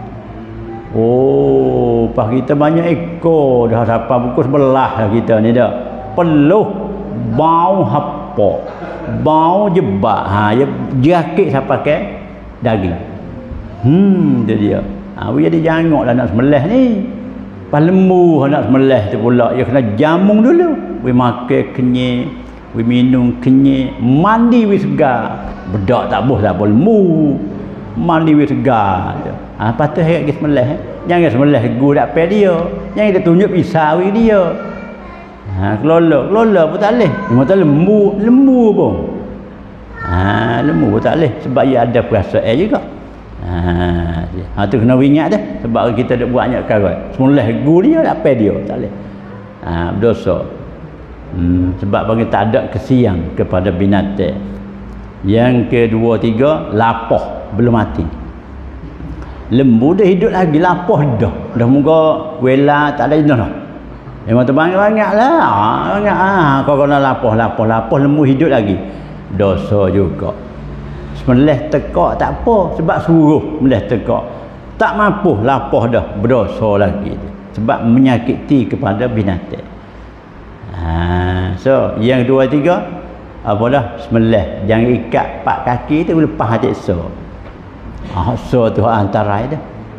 S1: Oh, pas kita banyak ekor dah sampai buku sebelah lah kita ni dah. Peluh bau hapa. Bau jebak. Ha, ya jakit sampai ke daging. Hmm, dia dia. Ha, we jadi jangoklah nak sembelih ni. Pas lembu nak sembelih tu pula dia kena jamung dulu. We makan kenyek, we minum kenyek, mandi we segar. Bedak tak boh tak apa lembu. Mandi we segar. Ah, ha, patut heret ke sembelih eh. Jangan sembelih gu dak pe dia. Jangan kita tunjuk pisau dia. Ha, kelola, kelola pun tak leh. Cuma tak lembu, lembu pun. Ha, lembu pun tak leh sebab ia ada perasaan juga. Ha, ha tu kena ingat dah sebab kita dak buat banyak perkara. Sembelih gu dia dak pe dia, tak leh. Ha, berdosa. Hmm, sebab bagi tak ada kesian kepada binatang. Yang kedua tiga, lapah belum mati. Lembu dah hidup lagi, lapah dah. Dah muka wela tak ada jenis dah. Memang terbanyak-banyak lah. Ha, banyak ah. Kau kena lapah, lapah, lapah lembu hidup lagi. Dosa juga. Sembelih tekak tak apa sebab suruh sembelih tekak. Tak mampu lapah dah, berdosa lagi. Sebab menyakiti kepada binatang. Ha, so yang dua tiga apa dah sembelih jangan ikat pak kaki tu lepas hati so. Ah, so tu antara dia.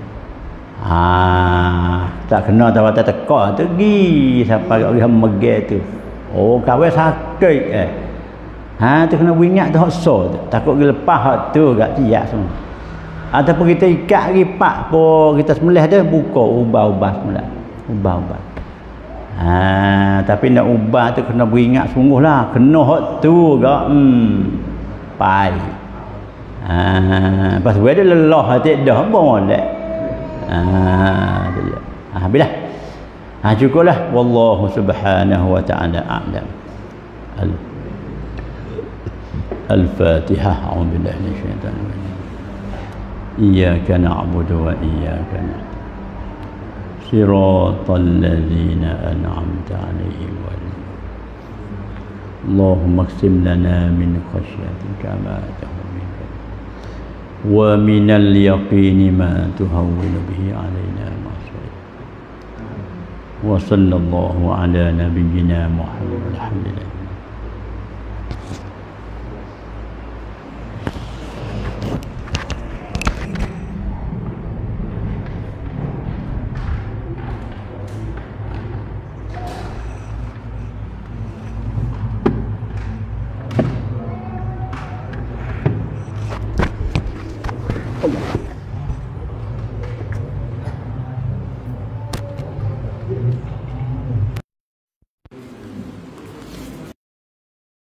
S1: Ah, tak kena tawat tekak tu gi sampai orang megel tu. Oh, kawan sakit eh. Ha, tu kena ingat tu hak so tu. Takut dia lepas hak tu gak tiak semua. Ataupun kita ikat lagi pak po kita sembelih tu buka ubah-ubah semula. Ubah-ubah. Ha, tapi nak ubah tu kena beringat sungguhlah. Kena hak tu gak hmm. Pai. Ha, pas dia lelah hati dah apa molek. Ah, dia. Ah, habislah. Ah, cukuplah. Wallahu subhanahu wa ta'ala a'lam. Al Al-Fatihah. A'udzu billahi minasyaitonir rajim. Iyyaka na'budu wa iyyaka nasta'in. Siratal ladzina an'amta 'alaihim ghairil Allahumma qsim lana min khashyatika ma tahwi wa minal yaqini ma tuhawwinu bihi 'alaina ma'siyah wa sallallahu ala nabiyyina Muhammad alhamdulillah.